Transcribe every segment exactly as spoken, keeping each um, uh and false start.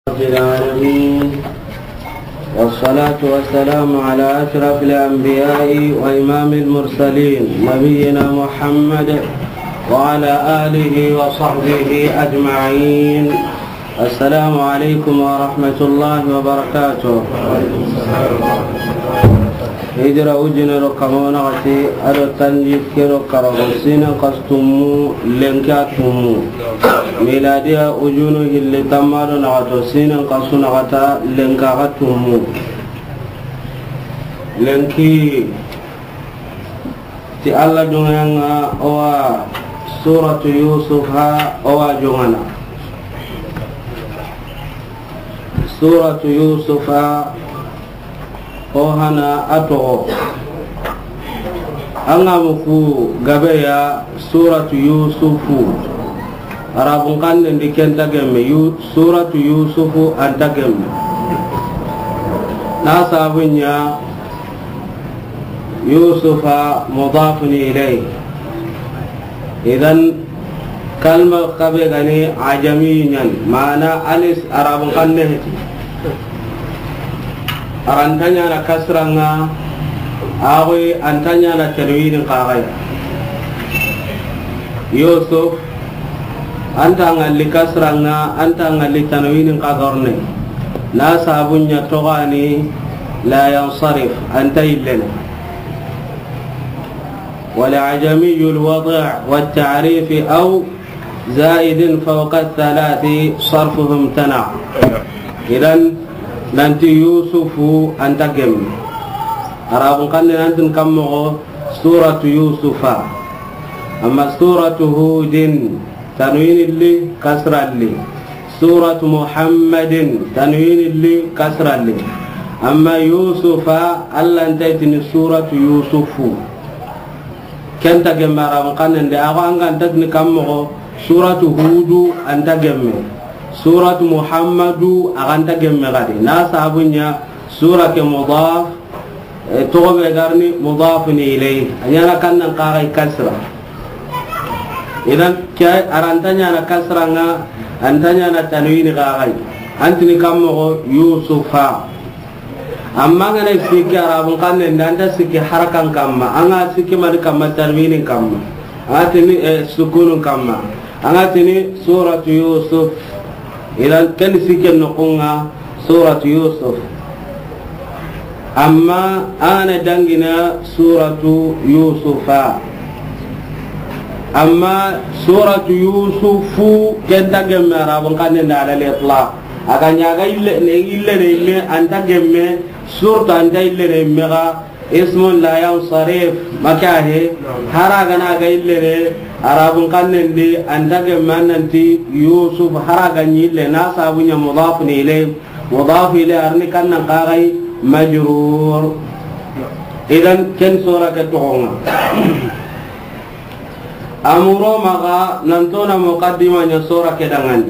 رب العالمين والصلاة والسلام على أشرف الأنبياء وإمام المرسلين نبينا محمد وعلى آله وصحبه أجمعين. السلام عليكم ورحمة الله وبركاته. هجرة وجن ركمونا غتي أرو تنجيب كيرو كرغسين قستمو لنكاتمو ميلادية وجنو اللي تمارو نغتو سين قصونا غتا لنكاتمو لنكي تي الله جنانا أوا سورة يوسف ها أوا جنانا سورة يوسف ohana ato anga muku gabeya suratu yusufu arabun kande ndikenta gemme yu suratu yusufu anta gemme na sabunya yusufa mudafun ilay idan kalma kabe gani ajamiyan mana alis arabun kande heti arantanya na kasranga awe antanya na tanwin qagaya yusuf anta ngalli kasranga anta ngalli tanwin qagarne la sabunya togani la yansarif anta illana والعجمي الوضع والتعريف أو زائد فوق الثلاث صرفه امتنع. إذن nanti yusufu anta gemme arabun kanne nantin kammo suratu yusufa amma suratu hudin tanwin li kasra li suratu muhammadin tanwin li kasra li amma yusufa alla antaitini suratu yusufu kenta gemme arabun kanne de awanga antatni kammo suratu hudu anta gemme سورة محمد أغانتا جمّغادي ناس أبونا سورة مضاف تغب غارني مضاف إليه أنا كان نقاري كسرة إذن كي أرانتني أنا كسرة أنتني أنا تنوين غاري أنتني كم يوسف أما أنا سيكي أرابن كان نانتا سيكي حركة كم أنا سيكي مالك كم تنوين كم أتني سكون كم أنا تني سورة يوسف إلى كل سكن نقولنا سورة يوسف أما أنا دعنا سورة يوسف أما سورة يوسف كنت جمع رابن كان على الإطلاق أكان يعى إلا إلا نيم أنت جمع سورة أنت إلا نيم اسم لا ينصرف مكاه هراغنا إلا arabun kannen de antage mananti yusuf haragani le nasabunya mudaf ile mudaf ile arni kannan qarai majrur idan ken sura ka tohonga amuro maga nantona muqaddima nya sura ke dangan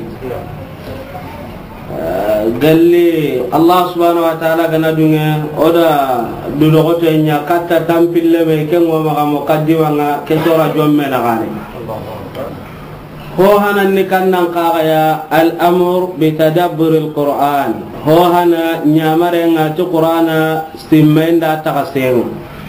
galli allah subhanahu wa ta'ala gana dunga oda dudogoto nya katta tampille be kengo maga muqaddima nga ke sura jomme na gane هو هنا نكنا قاعيا الأمر بتدبر القرآن هو هنا نعمرنا القرآن استمين دا تغسير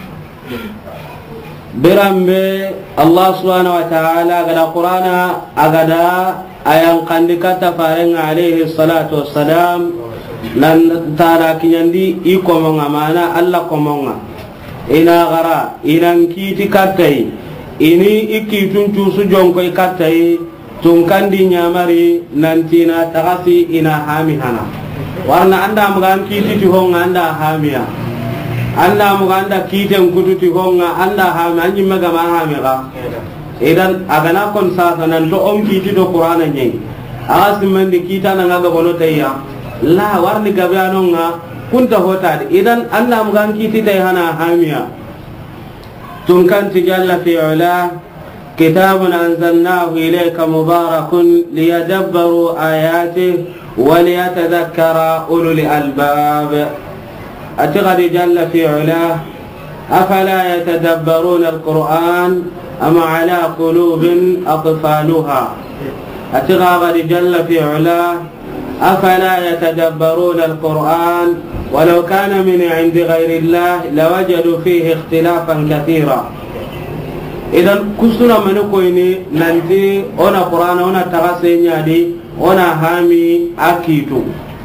برمبي الله سبحانه وتعالى قال القرآن أغدا أيان قندك تفارن عليه الصلاة والسلام لن تارا كيندي إيكم معنا الله كمونا إنا غرا إنا كيتي كاتي إني إكي تنتو سجون كي كاتي tungkandi nyamari nantina tagasi ina hami hana warna anda mugan kiti ti honga anda hamia anda muganda kiti ngutu ti honga anda hami anji maga ma hami ga idan agana kon sa sanan do om kiti do qur'ana nyi agas mandi kita na ngaga bono tayya la warni gabiano nga kunta hota idan anda mugan kiti tay hana hamia tungkanti jalla fi ula كتاب أنزلناه إليك مبارك ليدبروا آياته وليتذكر أولو الألباب أتغد جل في علاه أفلا يتدبرون القرآن أم على قلوب أقفالها أتغد جل في علاه أفلا يتدبرون القرآن ولو كان من عند غير الله لوجدوا فيه اختلافا كثيرا. إذا كسنا من كويني ننتي أنا قرآن أنا تغسيني دي أنا هامي أكيدو.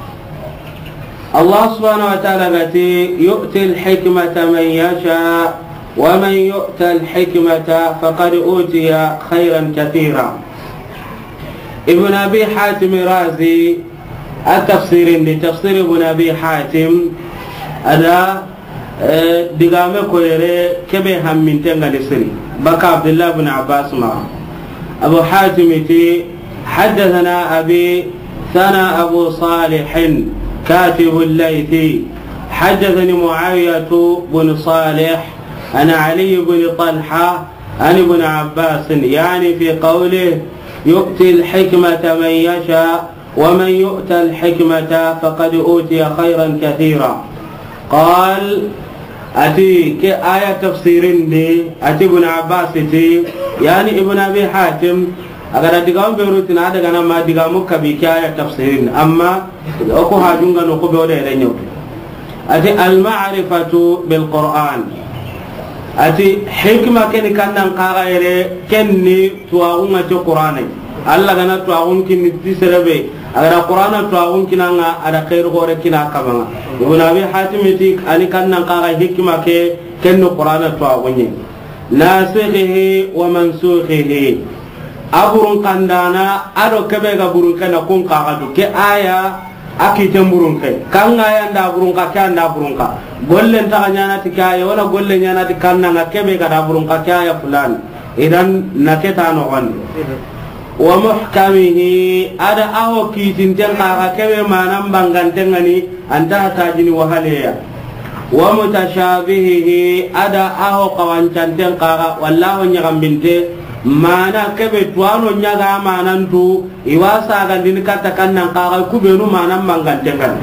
الله سبحانه وتعالى قتي يؤتي الحكمة من يشاء ومن يؤتى الحكمة فقد أوتي خيرا كثيرا. ابن أبي حاتم رازي التفسير لتفسير ابن أبي حاتم هذا دقامة كويرة كبه هم من تنغى لسري بكى عبد الله بن عباس ما أبو حاتم حدثنا أبي ثنا أبو صالح كاتب الليثي حدثني معاوية بن صالح أنا علي بن طلحة أنا ابن عباس يعني في قوله يؤتي الحكمة من يشاء ومن يؤتى الحكمة فقد أوتي خيرا كثيرا. قال أتي كآية تفسير دي أتي ابن عباس تي يعني ابن أبي حاتم أقدر أدقام بيروتنا هذا كان ما أدقامك بكآية تفسير أما أكو هاجونغا نكو بيولي لنيو. أتي المعرفة بالقرآن أتي حكمة كني كان نقارئ كني تواعون القرآن الله كنا تواعون كني تسربي أجر القرآن تواعون كنا على خير غورة كنا كمان. ابن أبي حاتم يتيك أني كان نقارئ حكمة ك كن القرآن تواعوني ناسخه ومنسوخه أبورن كندانا أدو كبير أبورن كنا كون قاعدو كآية akitem burunke kanga yanda burunka kanda burunka gollen ta nyana tikaya wala gollen nyana tikanna ngakebe kada burunka kaya fulan idan naketa no gon wa muhkamihi ada aho kitin janka kebe manam bangantengani anta tajini wahaleya wa mutashabihi ada aho kawancanten qara wallahu nyagambinte mana kebe tuano nyaga manantu iwasa gandini kata kannan qara kubenu manam mangantengan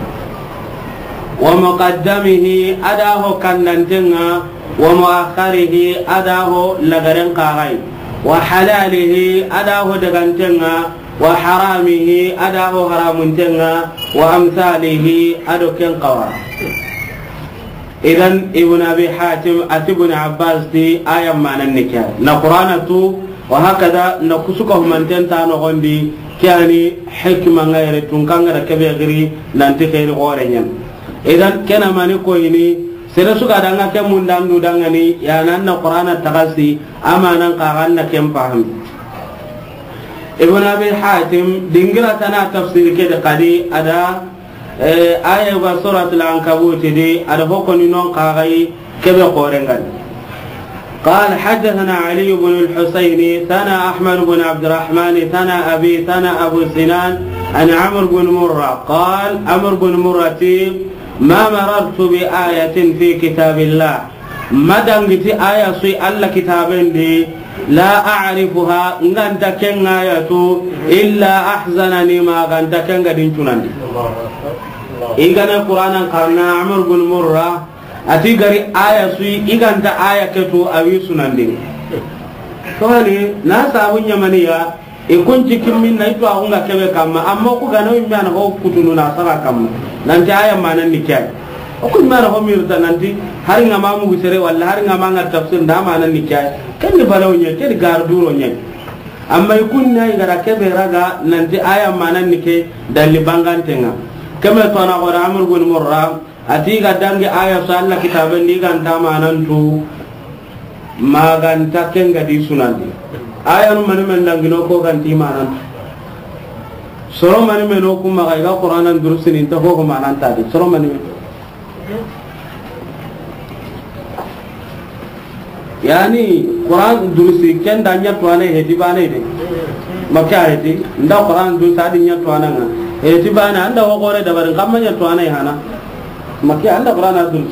wa muqaddamihi adahu kannantenga wa muakharihi adahu lagaren qarai wa halalihi adahu dagantenga wa haramihi adahu haramuntenga wa amsalihi adu ken qawa. إذن ابن أبي حاتم أتي ابن عباس دي آية معنى النكاح نقرانة وهكذا نقصكه من تنتان غندي كاني حكمة غير تنكان غير كبير غيري ننتي خير غوريا. إذن كان ما نقويني سنسوك أدنغا كم مندام دودانغني يعني أن قرآن تغسي أما ننقاغن كم فهم. ابن أبي حاتم دنجرة تنا تفسير كده قدي أدا آية بسورة العنكبوت دي أدفقني نون قاغي كبه قورنغان. قال حدثنا علي بن الحسين ثنا أحمد بن عبد الرحمن ثنا أبي ثنا أبو سنان أن عمرو بن مرة قال عمرو بن مرة ما مررت بآية في كتاب الله ما دنجت آية في الله كتابين دي لا أعرفها غنت كن آية إلا أحزنني ما غنت كن غدين تنندي igana qur'anan karna amr bin murra ati gari aya sui iganta aya keto awi sunande toni na sabunya maniya e kunci kimmin na ito aunga kebe kamma amma ku gana wi mana ho kutunu na sara kamma nanti aya manan nikay o kun mana ho mirta nanti hari ngama mu gisere walla hari ngama ngar tafsir da manan nikay kan ni balawnya ke garduro nya amma kunna igara kebe raga nanti aya manan nike dalli bangantenga كما تناقض عمرو بن مرة أتيجا دانج آية صلى كتابا ليجان تامانا تو ما كان تكين قدي سنادي آية من من دانجنوكو كان تيمانا سرو من منوكو ما غير قرآن درسين انتهوكو معنا تادي سرو من من يعني قرآن درسين كان دانيا توانه هدي بانه دي ما كهدي ندا قرآن درس هدي توانه eti bana anda ho gore da barin kamanya to anai hana maki anda qur'ana dun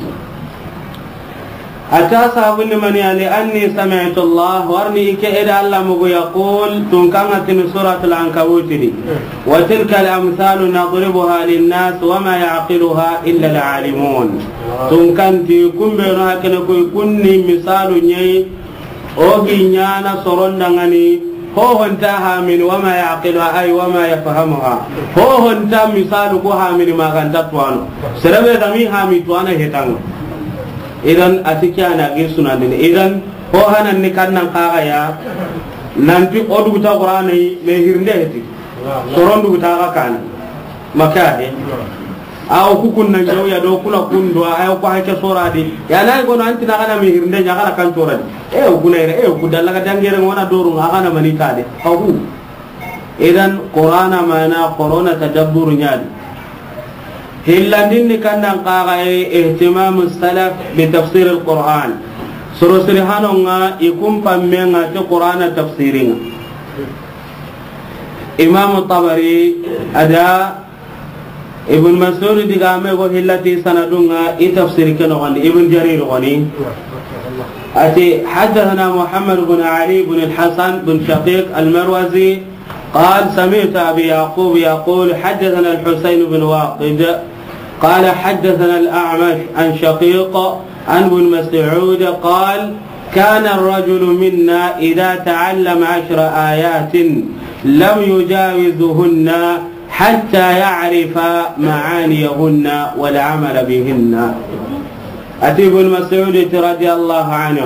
ata sabun mani ali anni sami'tu Allah warni ke ida Allah mugo yaqul tun kama tin suratul ankabut di wa tilka al-amsalu nadribuha lin-nas wa ma ya'qiluha illa al-alimun tun kan ti kumbe no hakene koy kunni misalu nyai o gi nyana sorondangani هو انتهى من وما يعقلها أي وما يفهمها هو انتهى مثال كوها من ما كانت توانو سربي دمي هامي توانا هتانو إذن أتكيانا جيسونا دين إذن هو هنا نكنا نقايا nanti odu buta qur'ani me hirnde heti sorondu buta kan makade aw kukun na jaw ya do kula kundo ay ko hay ke soradi ya nay gono anti na kana me hirnde nya kana kan toradi e o kunere e o kudalla ka dangere ngona doru ngana mani tade awu idan qur'ana mana corona tadabbur nyaadi hillandin ni kandan qaga ihtimam salaf bi tafsir al-quran suru sirihano nga ikum pammenga te qur'ana tafsiringa imam tabari ada ibn mas'ud digame go hillati sanadunga i tafsir kano gandi ibn jarir gani ati hadathana muhammad ibn ali ibn al-hasan ibn shaqiq al-marwazi قال سمعت أبي يعقوب يقول حدثنا الحسين بن واقد قال حدثنا الأعمش عن شقيق عن ابن مسعود قال كان الرجل منا إذا تعلم عشر آيات لم يجاوزهن حتى يعرف معانيهن والعمل بهن أتي ابن مسعود رضي الله عنه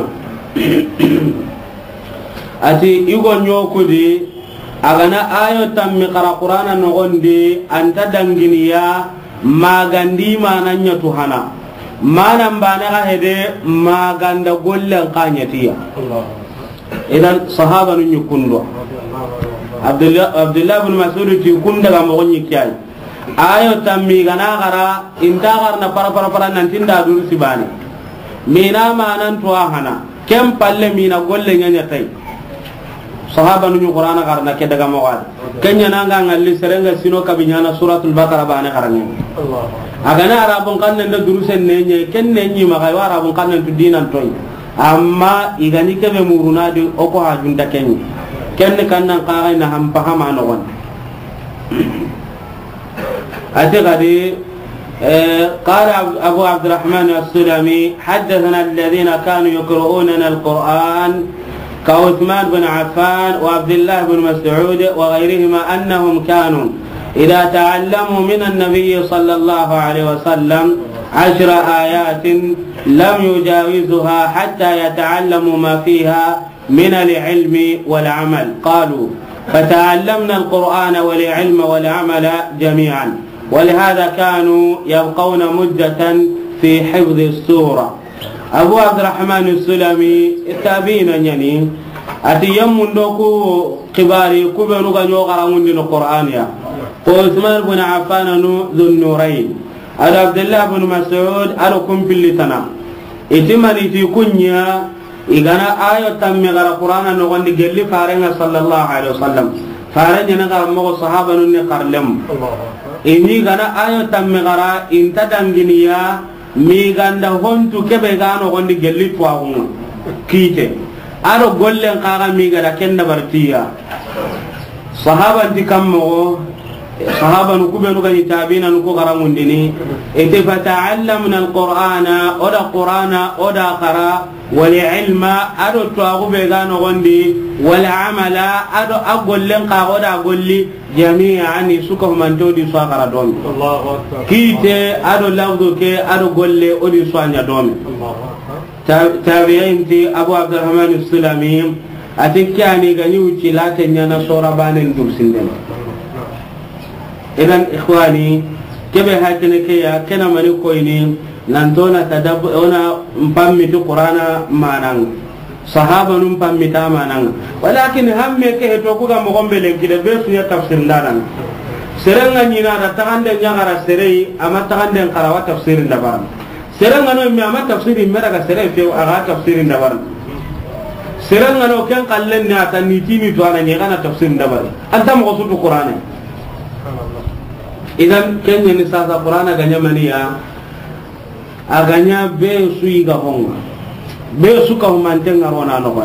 أتي يقول نوكدي أغنى آية تم قرأ قرآن نغندي أنت دنجنيا ما غندي ما ننيتهنا manam bana ga hede maganda gollen qanyatiya idan sahaba nu nyukundo abdullah abdullah ibn mas'ud ti kunda ga mo nyi kyai ayo tammi gana gara inta garna para para para nan tinda duru sibani mina manan to hana kem palle mina golle nyanya tai sahaba nu qur'ana garna ke daga mo wad kenya nanga ngalli serenga sino kabinyana suratul baqara bana garanya allah agana arabun kanne nda durusen nenye kenne nyi ma kay arabun kanne tu dinan toy amma igani ke be muruna di oko ha junda kenni kenne kannan qaay na ham pahama no won ate gadi قال أبو عبد الرحمن السلمي حدثنا الذين كانوا يقرؤوننا القرآن كعثمان بن عفان وعبد الله بن مسعود وغيرهما أنهم كانوا إذا تعلموا من النبي صلى الله عليه وسلم عشر آيات لم يجاوزها حتى يتعلموا ما فيها من العلم والعمل قالوا فتعلمنا القرآن والعلم والعمل جميعا ولهذا كانوا يبقون مدة في حفظ السورة أبو عبد الرحمن السلمي التابعين يعني أتي يمن دوكو كباري كبروا غنيو غرامون دين القرآن يا عثمان بن عفان ذو النورين على عبد الله بن مسعود على كم في اللتنا اتمني في كنيا إذا آية تم غير القرآن نقول نجلي فارنا صلى الله عليه وسلم فارنا نقول مغ الصحابة نقرلم إني غنا آية تم غير إن تدمجنيا ميغاندا هونتو كبيغانو نقول نجلي فاهم كيته أرو قولن قارا ميغادا كنا برتيا صحابة تكمو صحابة نكوبة نكاني تابين نكو غرامونديني إذا فتعلمنا القرآن أدا قرآن أدا قرا والعلم أدو تواغو بيغانو غندي والعمل أدو أقول لنقا أدا أقول لي جميعا يسوكه من تودي سواغرا دومي الله أكبر كيتي أدو لفظو كي أدو قول لي أدي سوانيا دومي الله أكبر تابعين تي أبو عبد الرحمن السلمي أتكياني غنيو تلاتي نانا صورة بانين درسين إذن إخواني كبه هاتنا كيا كنا مني كويني نانتونا تدب أنا مبامي تو قرآن مانان صحابة نمبامي تا مانان ولكن هم كه توكوغا مغمبلين كده بيسنيا تفسير لاران سرنغا نينا تغاندن نيغارا سري أما تغاندن قراوا تفسير دبارن سرنغا نو مي أما تفسير مرغا سري فيو أغا تفسير دبارن سرنغا نو كان قلن ناتا نيتيني توانا نيغانا تفسير دبارن أنت مغصوط القرآن إذن كن ينساس القرآن أغنى منيا أغنى بيسوي غهونغ بيسو كهمان تنغرونا نغن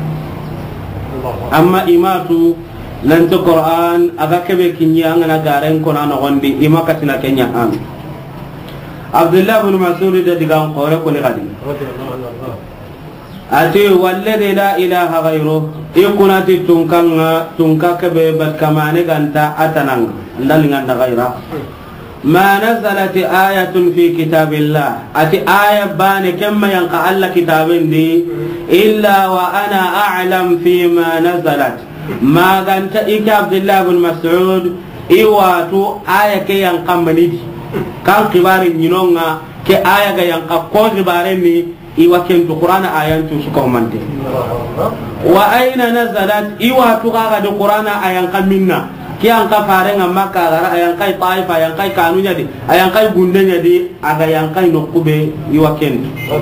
أما إماتو لنت القرآن أغا كبه كنيا أغنى غارين كنا نغن دي إما كتنا كنيا آم عبد الله بن مسعود دي غان قوري كولي غدي ati walladhi la ilaha ghayruh ikunati tunkanga tunkaka be batkamane ganta atanang ndalinga ghayra ma nazalat ayatun fi kitabillah ati aya bane kemma yanqa alla kitabindi illa wa ana a'lam fi ma nazalat ma ganta ika Abdullah bin Mas'ud iwatu aya ke yanqa manidi kan kibari nyinonga ke aya ga yanqa ko kibare ni iwa ken to Qur'ana ayan tu su ko mante wa aina nazalat iwa tu ga de Qur'ana ayan kaminna ki an ka fare ngam Makka gara ayan kai Taifa ayan kai kanunya di ayan kai gundenya di aga yang kai nokube iwa ken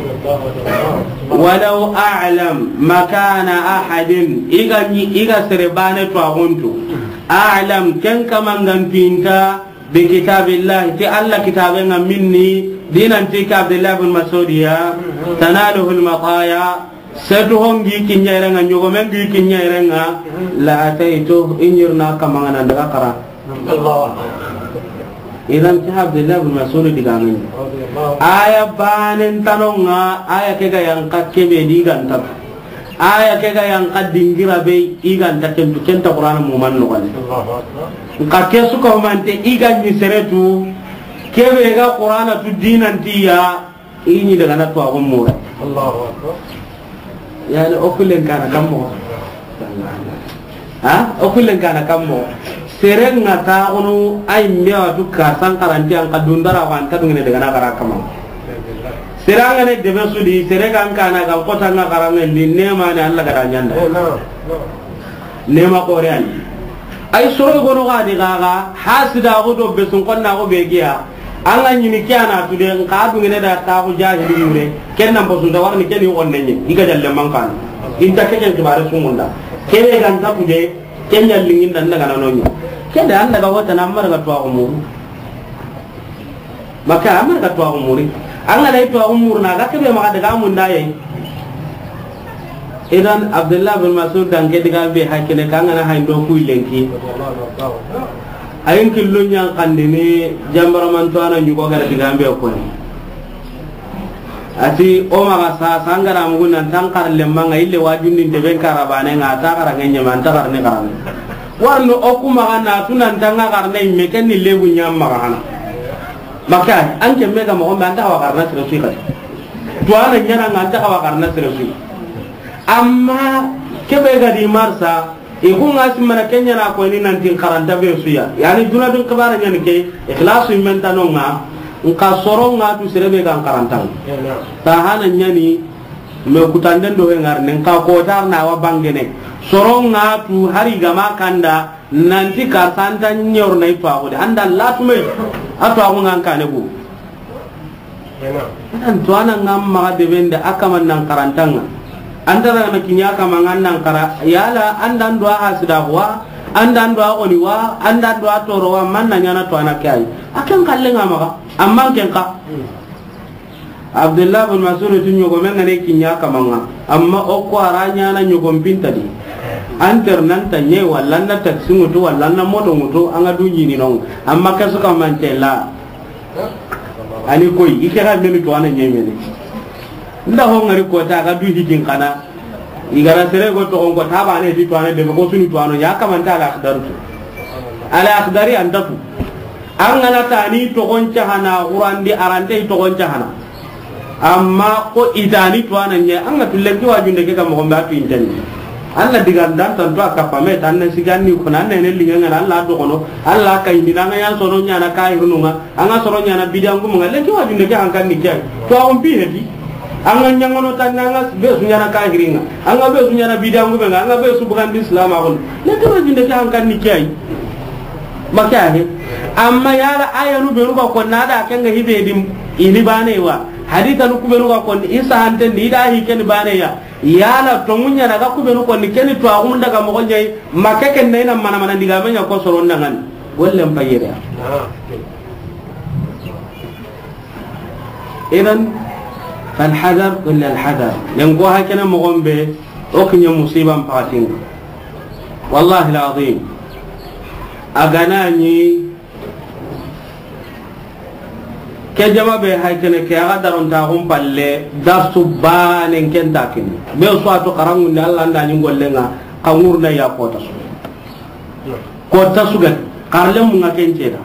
walau a'lam makana ahadin igani iga serebane to agontu a'lam ken kamangan pinta bi kitabillah ti alla kitabenga minni dinan tika Abdullah bin Mas'ud ya tanaluhu al-mataya setuhong gi kinyarenga nyugo men gi kinyarenga la ataitu inyirna kamangana daga kara Allah idan ta Abdullah bin Mas'ud digamin aya banen tanonga aya kega yang kakkebe diganta aya kega yang kadingira be iganta kentu kenta Qur'an mu manno kan kakke su ko mante iganni seretu kebe ga Qur'ana tu dinan tiya ini daga na to agummo Allahu akbar yani okulen kana kammo ha okulen kana kammo serenga ta onu ay mewa du ka sankaranti an kadundara wan ta ngene daga na kara kama seranga ne debe sudi serega an kana ga kota na karanga ni nema ne Allah ga nyanda nema ko reani ay soro gono ga di gaga hasida go do be sun konna go be giya anga nyini kiana tu de ka du ngene da ta ko jahili yure ken nam bosu da warni ken yo onne nyi diga jalle mankan inta ke ken kibare sumunda kene gan ta kuje ken jallingin dan daga nanonyo ken da anda ga wata nan mar ga to umur maka amar ga to umuri anga dai to umur na ga kebe maka daga mun da yayi idan Abdullah bin Mas'ud dan ke diga be hakene kanga na haindo ku lenki ayin killun yang kandini jambara mantuana nyugo gara digambe ko ni ati o maga sa sangara muguna tankar lemanga ille wajundin de ben karabane ngata karanga nyama antar ne karane warno okuma kana tunan tanga karne meken ni lebu nyamma kana maka anke mega mo anda wa karna terus ka tuana nyana nganta wa karna terus amma kebe ga di marsa iku ngasi mana kenya na ko ni nanti karanta be suya yani duna dun kabara nyani ke ikhlasu menta no nga nka soronga tu serebe kan karanta tahana nyani me kutanden do ngar nen ka ko tar na wa bangene soronga tu hari gama kanda nanti ka santa nyor na ipa ko anda latume ato ko nganka ne bu nan to anan ngam ma de bende akaman nan karantanga andara na kinya kama ngannan kara yala andan doa hasida wa andan doa oni wa andan doa toro wa manna nyana to anakai akan kalle ngama amma kenka Abdullah bin Mas'ud tun yogo men ngane kinya kama nga amma o ko aranya na nyogo pinta di anter nan tanye walla na taksi mutu walla na moto mutu anga dunyi ni non amma kaso ka mantela ani koy ikera menu to ana nyemene nda ho ngari ko ta ga du hijin kana igara sere go to ko ta ba ne di to ane de ko suni to ano ya ka man ta ala akhdar to ala akhdari andatu an ngana ta ni to gon hana urandi arante to gon hana amma ko idani to ana nye an ga tulle ki wajunde ke ga mo ba tu intani alla digan dan tan to aka pame tan ne sigani ko nan ne linga ngana alla do kono alla kay ni danga yan soro nya na kay rununga anga soro nya na bidangu mo ngale ki wajunde ke an kan ni kay to on bi hedi anga nyangono tananga be sunyana kahiringa anga be sunyana bidangu be anga be su bukan islam akon le to jinde ka kan ni kai makane amma yala ayanu be ruba ko nada kenga hibe dim ini bane wa hadita lu kubenu ka ko isa hante ni da hi ken bane ya yala to munya daga kubenu ko ni ken to agum daga mo gonjay makake ken na mana mana diga menya ko soron dangan gollem payere idan فالحذر ولا الحذر ينقوها كنا مغنبه وكن مصيبة مفاتين والله العظيم أغناني ke jama be hay kene ke aga daron ta hum palle darsu banen ken takin be so ato karangu ne Allah nda ni gollenga kangurna ya kota su kota su gan karlem mu ngaken ceda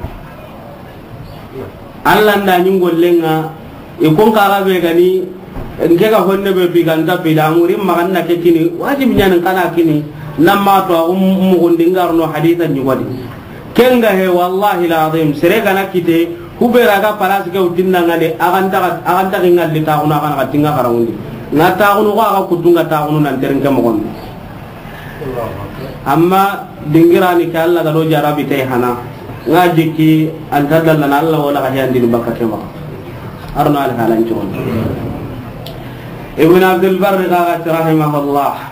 Allah nda ni gollenga e kon kala be gani nke ka honne be biganda bilanguri maganna ke kini wajib nyan kana kini namma to um mu gondingarno hadithan ni wadi kenga he wallahi alazim sere kana kite kubera ga palas ke utinna ngade aganta aganta ngalli ta una kana katinga karangundi ngata unu ko aga kutunga ta unu nan terengke mo gon amma dingirani ka Allah ga do jarabi tay hana ngaji ki antadalla na Allah wala ga yandi bakka ke ma arno al halan jon ibn abdul barr ga rahimahullah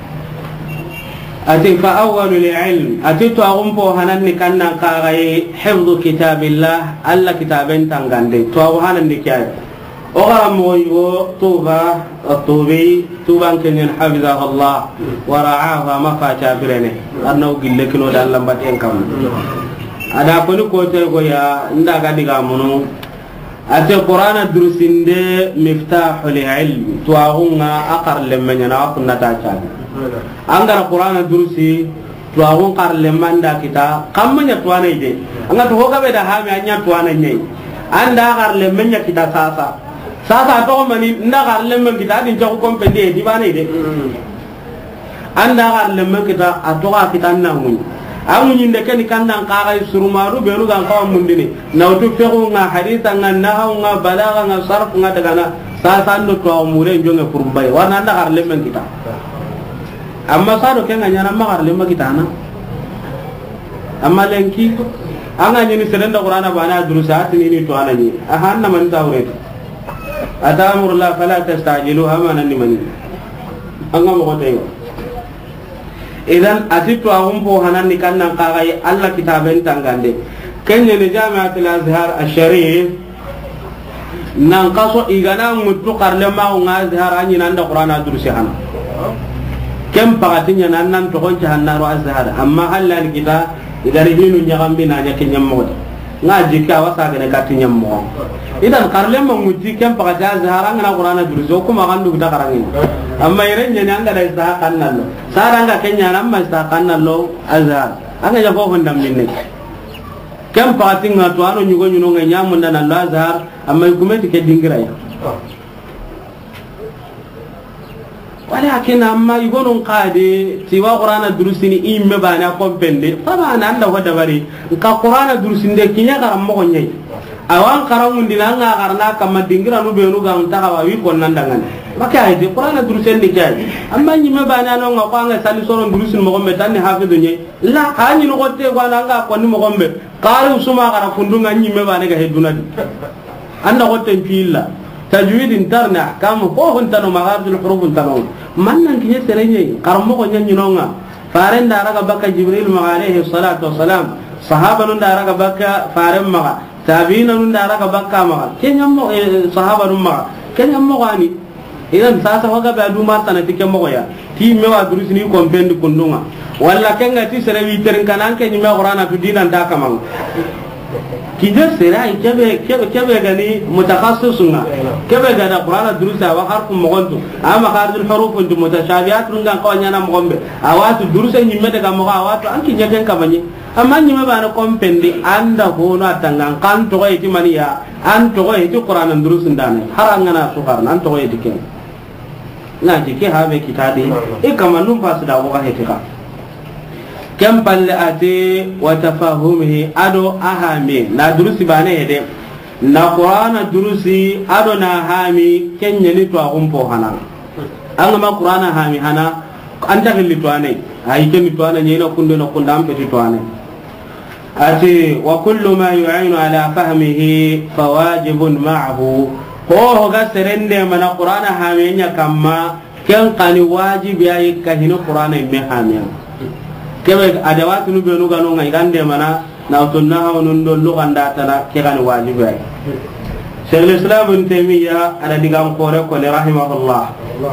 أتي فأول العلم أتي توغم بوهنا نكنا كاغي حفظ كتاب الله ألا كتابين تنغاندي توغم نكاي أغرم ويو طوبة الطوبي طوبا كنين حفظه الله ورعاه ما فاتا برنه أرنو قلك نو دان لمباتين كم أدا كوني كوتي كويا ندا غادي غامونو أتي قرآن الدرسين دي مفتاح العلم توغم أقر لمن ينعقنا تاچان angara qur'ana durusi to agun qarle manda kita kamanya tuana ide anga to hoga be da ha me anya tuana nyai anda qarle menya kita sasa sasa to mani nda qarle men kita din jago kompende di bana ide anda qarle men kita atoka kita namun amun nyinde ken kandan qaga surumaru be ru gan kawam mundini nawtu fegu nga haditha nga nahaw nga balagha nga sarf nga daga na sasa ndo to mure jonge kurumbai wana anda qarle men kita amma sado kenga nyana magar lemma kitana amma lenki anga nyini selenda qur'ana bana durusat ni ni to anani ahanna man tawret atamur la fala tastajilu amana ni man anga mo tayo idan atitu ahum po hanan ni kannan kagai Allah kitaben tangande kenya ni jami'atul azhar asharif nan qaso igana mutu qarlema nga azhar anyi nanda qur'ana durusi hana kem pagatinya nan to gon jahannaru azhar amma Allah ni kita idari hinu nyagambi na nya kenyam mo ngaji ka wasa gane katinya mo idan karle mo muti kem pagati azhar ngana qur'ana duruso kuma gandu kita karangin amma ire nya nyanga da isa kannallo saranga kenya namma isa kannallo azhar anga ja ko hondam minne kem pagati ngato anu nyugo nyuno nganya mun nan azhar amma gumeti ke dingirai walakin amma igonun qade tiwa qur'ana durusini imme bana kompende fama na anda wada bari ka qur'ana durusinde kinya garam mo nyai awan karamun dinanga karna kam dingira nu benu gang ta wa wi kon nandangan maka ay de qur'ana durusinde kay amma nyimme bana no ngako nga sali soron durusin mo gombe tan hafidu nyai la hanyi no gotte ko nanga ko ni mo gombe qaru suma gara fundunga nyimme bana ga heduna anda gotte pilla tajwid interna kam ko hontano magharul huruf intano mannan kinya serenye karmo ko nyanyi nonga faren daraga baka jibril ma alayhi salatu wassalam sahaba nun daraga baka faren ma tabiina nun daraga baka ma kenya mo sahaba nun ma kenya mo gani idan sasa hoga ba du marta na tike mo ya ti me wa durus ni ko bendi kundunga walla kenga ti serewi terin kanan ke nyima qur'ana tu dinan da kamang kija serai kebe kebe kebe gani mutakhassisunga kebe gana qur'ana durusa wa harfu mogontu ama kharjul huruf und mutashabihat runga ko nyana mogombe awatu durusa nyimme daga mo awatu anki nyagen kamanye amma nyimme bana kompendi anda hono atangan kan to eti maniya an to eti qur'ana durusun dane harangana sukarna an to eti ken na jike habe kitadi e kamanum fasda wa hetika كم بالأتي وتفهمه أدو أهامي نا دروسي بانه هده نا قرآن دروسي أدو نا هامي كن ينتو أغم بوهانا أنما قرآن هامي هانا أنت اللي تواني هاي كن تواني ينا كندو نقندام كتي تواني أتي وكل ما يعين على فهمه فواجب معه هو هو سرند من قرآن هامي كما كن قاني واجب يأي كهين قرآن مهامي kebe adawatu nu benu ganu ngai gande mana na utunna hawnun do luganda tana ke kan wajibi ay Syekh Islam Ibn Taimiyah ada digam kore ko rahimahullah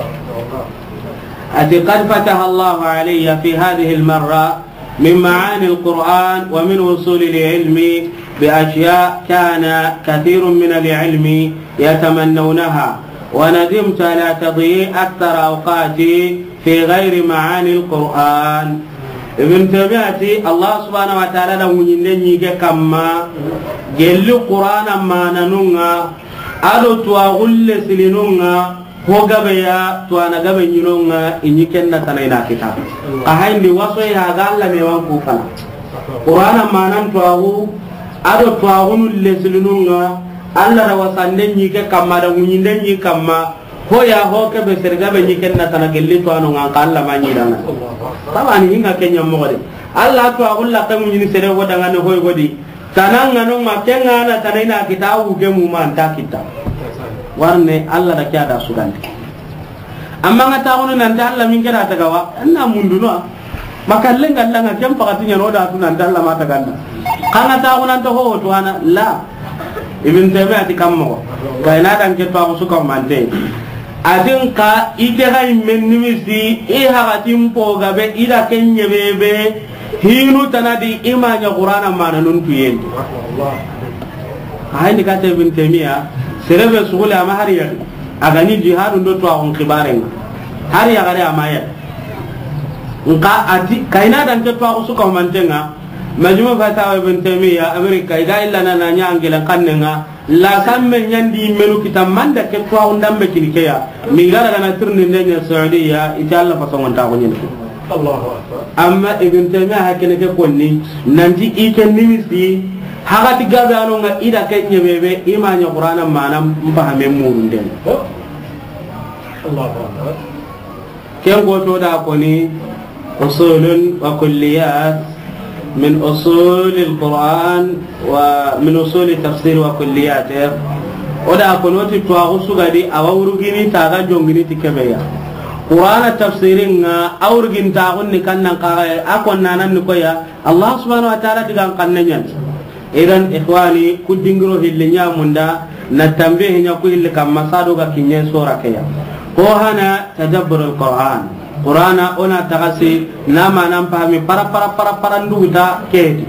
ati qad fataha Allah alayya fi hadhihi al-marra min ma'ani al-Qur'an wa min usul al-ilm بأشياء كان كثير من العلم يتمنونها وندمت على تضييع أكثر أوقاتي في غير معاني القرآن. ابن تيمية الله سبحانه وتعالى لو ينني كما جل القرآن ما ننونا أدو تواغل سلنونا هو غبيا توانا غبينونا إني كنا تنينا كتاب قهين دي وصوي هذا لم يوان كوفنا قرآن ما ننتواغو أدو تواغل سلنونا Allah da wasande ni ke kamma da munyinde ni kamma ho ya ho ke be serga be ni ken na tan gelli to anu ngan Allah ma ni dana tabani hinga kenya mo gode Allah to agulla ka munyi sere woda ngane hoy godi tanan ngano ma kenga na tanaina kitabu ke mu man ta kita warne Allah da kya da sugandi amma ngata hono nan da Allah min kira ta gawa anna munduno makalle ngalla nga kem pakati nya roda tunan da Allah ma ta ganda kana ta hono to ho to ana la Ibn Taymiyyah kammo kayna dan ke to su ko mante adin ka ite hay men nimisi e hagatim po gabe ida kenye bebe hinu tanadi imanya qur'ana mana nun tuyen hay ni ka te Ibn Taymiyyah serebe sugule ama hariya agani jihadun do to on khibaren hariya gare amaya nka ati kayna dan ke to su ko mantenga majmu fatawa Ibn Taymiyyah Amerika ida illa na nyaangela kannenga la samme nyandi melu kitam manda ke to ndambe kinikeya mi gara kana turni ndenya Saudiya ita Allah fasongon ta gonyen Allahu akbar amma Ibn Taymiyyah hakene ke konni nanti ike nimisi hagati gabe anonga ida kenye bebe imanya Qur'ana manam mbahame murunde Allahu akbar ken goto da koni usulun wa kulliyat من أصول القرآن ومن أصول التفسير وكلياته ودا كنوتي تواغسو غادي أورغيني تاغا جونغيني تكبيا قرآن التفسيرين أورغين تاغن كان نقايا أكون نانا نكويا الله سبحانه وتعالى تغان قننيا إذن إخواني كدنغرو هلنيا مندا نتنبيه نيكو هل كما صادوغا كينيا سورة كيا هو هنا تدبر القرآن Qur'ana ona tagasi nama nam pahami para para para para nduta keti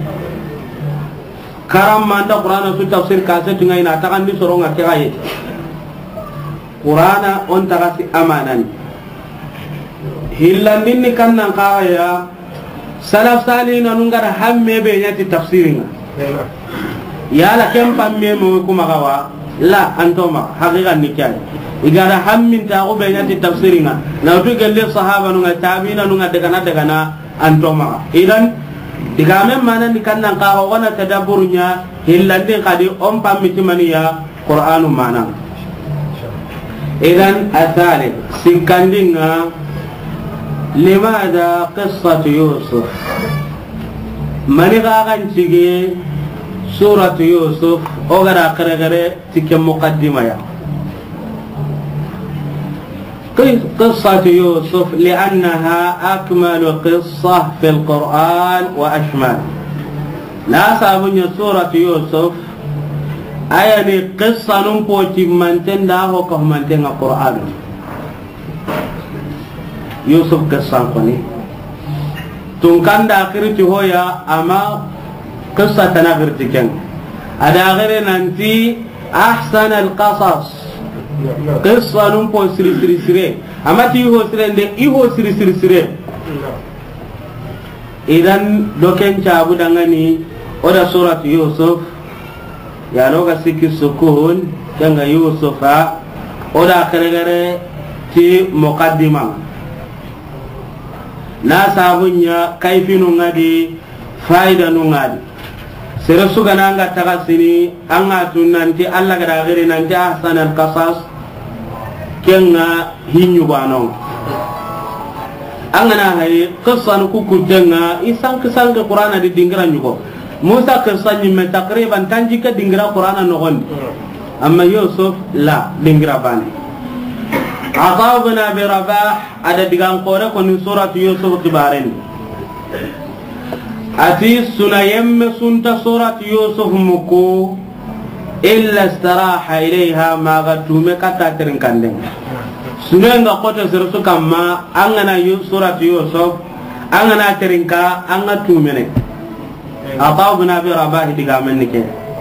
karam manda Qur'ana su tafsir kase tungai na takan di soronga kiraye Qur'ana on tagasi amanan hillandin ni kannan kaya salaf salina nungara hamme be nyati tafsiringa yala kempa memo kuma kawa la antoma haqiqan nikyan igara hammin ta go be nyati tafsiringa na to gelle sahaba nu tabiina nu daga na daga na antoma idan digame manan ni kannan ka wana tadabburunya hillande kadi on pammiti maniya qur'anu manan idan athali sinkandinga limada qissatu yusuf mani gagan cige suratu yusuf ogara kare kare tike muqaddima ya قصة يوسف لأنها أكمل قصة في القرآن وأشمل لا سابن سورة يوسف أيني قصة نمبوتي من تنده وكهم تنده القرآن يوسف قصة قني تنكن داخرتي هويا أما قصة تنغرتي كن أداغر ننتي أحسن القصص قصة نمبو سري سري سري أما تيهو سري عند إيهو سري سري سري إذن دوكين شابو دعاني ودا سورة يوسف يا لوكا سكي سكون دعنا يوسفا ودا كرجرة تي مقدمة ناسابونيا كيفينو ngadi faida nu ngadi seresu gananga tagasini anga tunanti alla gada gere nanti ahsan al qasas kenga hinyu banon angana hay qissan ku kudenga isan kisan ke qur'ana di dingira nyugo musa qissan ni me takriban tanji ka dingira qur'ana no gon amma yusuf la dingira bani atabna bi rabah ada digang qore kon surat yusuf kibaren ati sunayem sunta surat yusuf muku illa istaraha ilayha ma gatume kata tirinkandeng sunenga kota sirsu kamma angana surat yusuf angana tirinka anga tumene عطاء بن أبي رباح دقامنك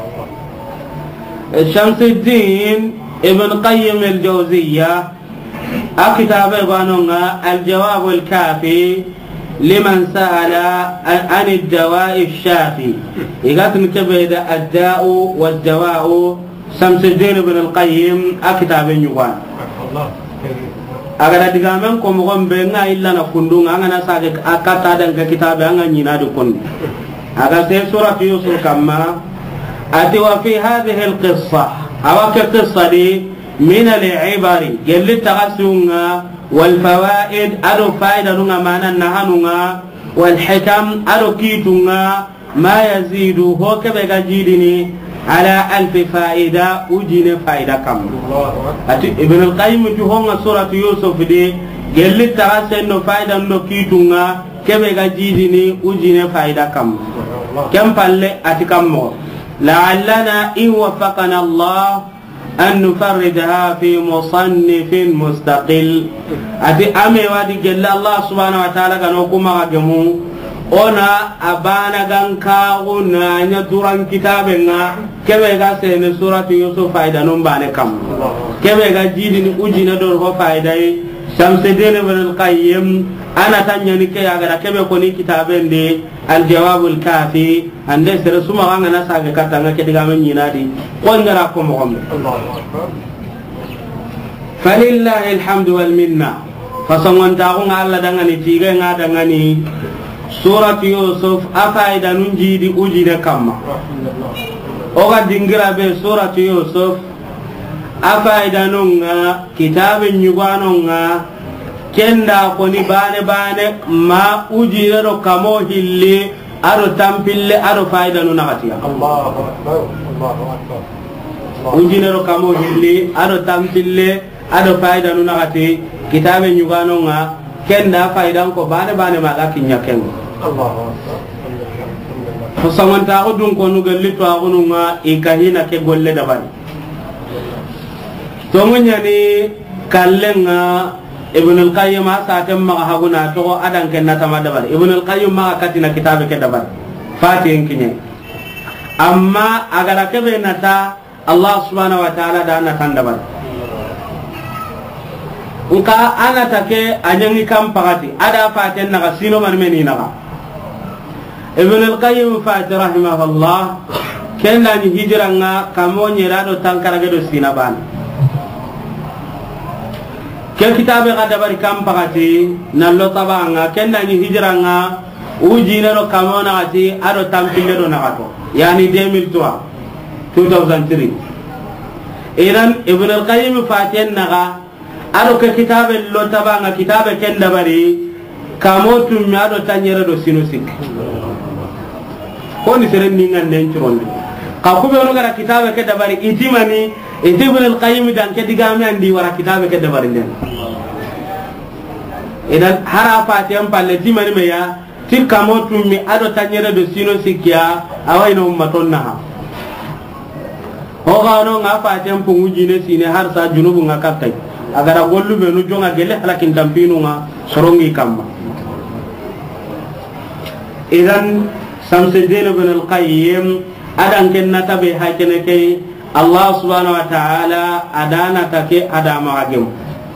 شمس الدين ابن قيم الجوزية أكتاب بانونا الجواب الكافي لمن سأل عن الدواء الشافي إذا نكبد الداء والدواء شمس الدين ابن القيم أكتاب يوان agada digamen ko mo gombe nga illa na kundunga ngana sage akata dan ka kitabe anga nyina do kon aga se surah yusuf kama ati wa fi hadhihi alqissa aw ka qissa di min al-ibari yalli tagasunga wal fawaid adu faida dunga mana nahanunga wal hikam adu kitunga ma yazidu ho ke be gajidini ala alf faida ujine faida kam ati ibn al-qayyim tuhonga surah yusuf de gelli tarasenno faida ndo kitunga kebe gajidini ujine faida kam kam palle ati kammo la'allana in waffaqana allah an nufarridaha fi musannifin mustaqil ati ame wadi gella allah subhanahu wa ta'ala kanu kuma gamu ona abana ganka una nya duran kitabe nga kebe ga sene suratu yusuf faida non bane kam kebe ga jidi ni ujina do ho faida yi Shamsuddin ibn al-Qayyim ana tanya ni ke aga kebe ko ni kitabe ndi al-jawab al-kafi ande sere suma wanga na saga katanga ke diga men yinadi ko ngara ko mo gombe falillahi alhamdu wal minna fasangon ta ko Allah dangani tiga ngada ngani surat yusuf afaida nunji di uji de kamma oga dingira be surat yusuf afaida nunga kitabe nyuganonga kenda ko ni bane bane ma uji ro kamo hilli aro tampille aro faida nunagatiya Allahu akbar Allahu akbar uji ro kamo hilli aro tampille aro faida nunagati kitabe nyuganonga kenda faidan ko bane bane maga kinya kengo Allahu akbar fasamanta ko dun ko no galli to agununga ikahina ke golle dabani to munya ni kallenga ibn al-qayyim asa tamma haguna to adan ken natama dabani ibn al-qayyim ma katina kitabe ke dabani fatin kinye amma agara ke be nata Allah subhanahu wa ta'ala da na tandabani uka ana take anyangi kam pagati ada faten naga sino man meni naga ibn al-qayyim fati rahimahullah kenda ni hijranga kamo nyera do tankara do sinaban ke kitabe kada bari kam pagati nallo tabanga kenda ni hijranga ujina do kamo na ati ado tampille do nagato yani deux mille trois two thousand three iran ibn al-qayyim fati naga ado ke kitabe lo tabanga kitabe kenda bari kamotu miado tanyere do sinusik ko ni seren ningan den churonde ka ko be no gara kitabe ke dabari itimani ibn al-qayyim dan ke digame andi wara kitabe ke dabari den idan harafa tem palle timani me ya ti kamotu mi ado tanyere do sinusik ya awayno ummatonna ha ho gano ngafa tem pungujine sine har sa junubu ngakatai agara gollu be no jonga gele halakin tampinu nga sorongi kamma idan Shamsuddin ibn al-Qayyim adan kenna tabe hakene ke Allah subhanahu wa ta'ala adana take adama agem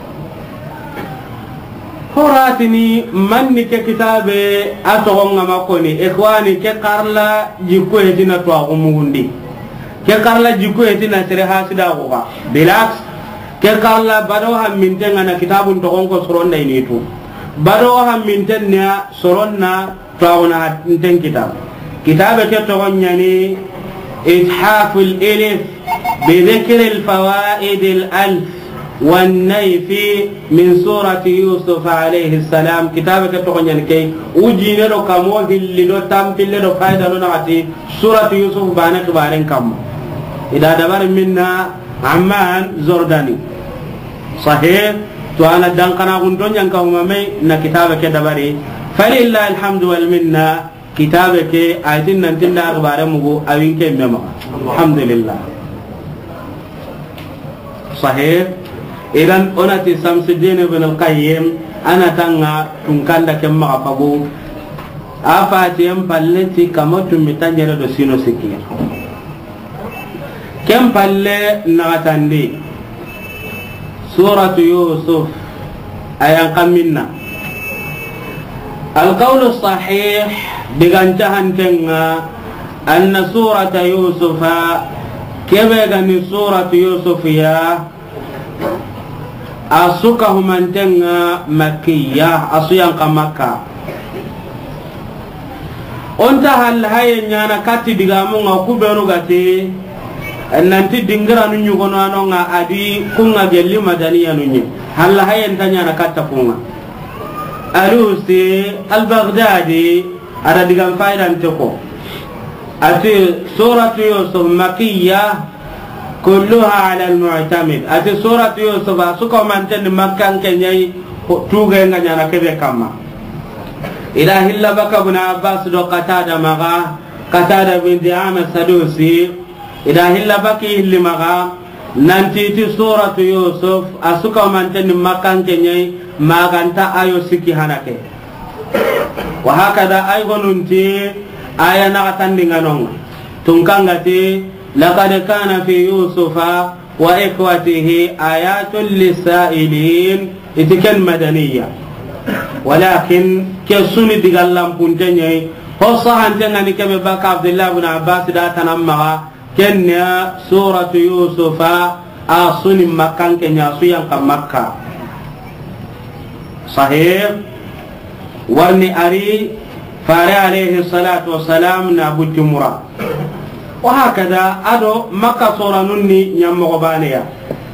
horatini manni ke kitabe atonga makoni ikhwani ke karla jikko hedina to agumundi ke karla jikko hedina sere hasida ko ba bilaks ke karla bado ham mintenga na kitabun to gonko soronda initu bado ham mintennya soronna tauna nten kitab kitabe ke to gonyani ithaf al-alif bi dhikr al-fawaid al-alf wan-nayf min surati yusuf alayhi salam kitabe ke to gonyani kay ujine do kamo hilli do tampille do faida no nati surati yusuf bana kibaren kam ida dabar minna amman zordani sahih to ana dan kana gunton yang ka umame na kitabe ke dabari falillahi alhamdu wal minna kitabe ke ayatin nan tinda akhbare mugo awin ke mema alhamdulillah sahih idan onati Shamsuddin ibn al-Qayyim ana tanga tungkanda ke ma pago afati em palleti kamotu mitanyere do sino sikia kem palle nagatandi suratu yusuf ayan kaminna القول الصحيح بغنتهن كنا أن سورة يوسف كبغني سورة يوسف يا أسوكه من تنا مكية أسيان كمكة أنت هل هاي نانا كاتي دغامو غكوبرو غتي nanti dingira nu nyugono anonga adi kunga gelli madaniya nu nyi hal haye ntanya na katta kunga alusi al-Baghdadi ada digam faidan teko ati suratu yusuf makiyya kulluha ala al-mu'tamid ati suratu yusuf asuka manten makkan kenyai tuge nganya na kebe kama ila hilla baka ibn abbas do qatada maga qatada bin di'am as-sadusi ila hilla baki limaga nanti ti suratu yusuf asuka manten makkan kenyai maganta ayo siki hanake wa hakada ay gonunti aya na tandinganong tungkangati laqad kana fi yusufa wa ikhwatihi ayatul lisailin itikan madaniyya walakin kesuni digallam puntenye hosahan tengani kebe baka abdullah ibn abbas da tanamma kenya suratu yusufa asuni makkan kenya suyang ka makka صحيح ورني أري فاري عليه الصلاة والسلام نابو الجمرة وهكذا أدو مكة صورة نني يمغبانيا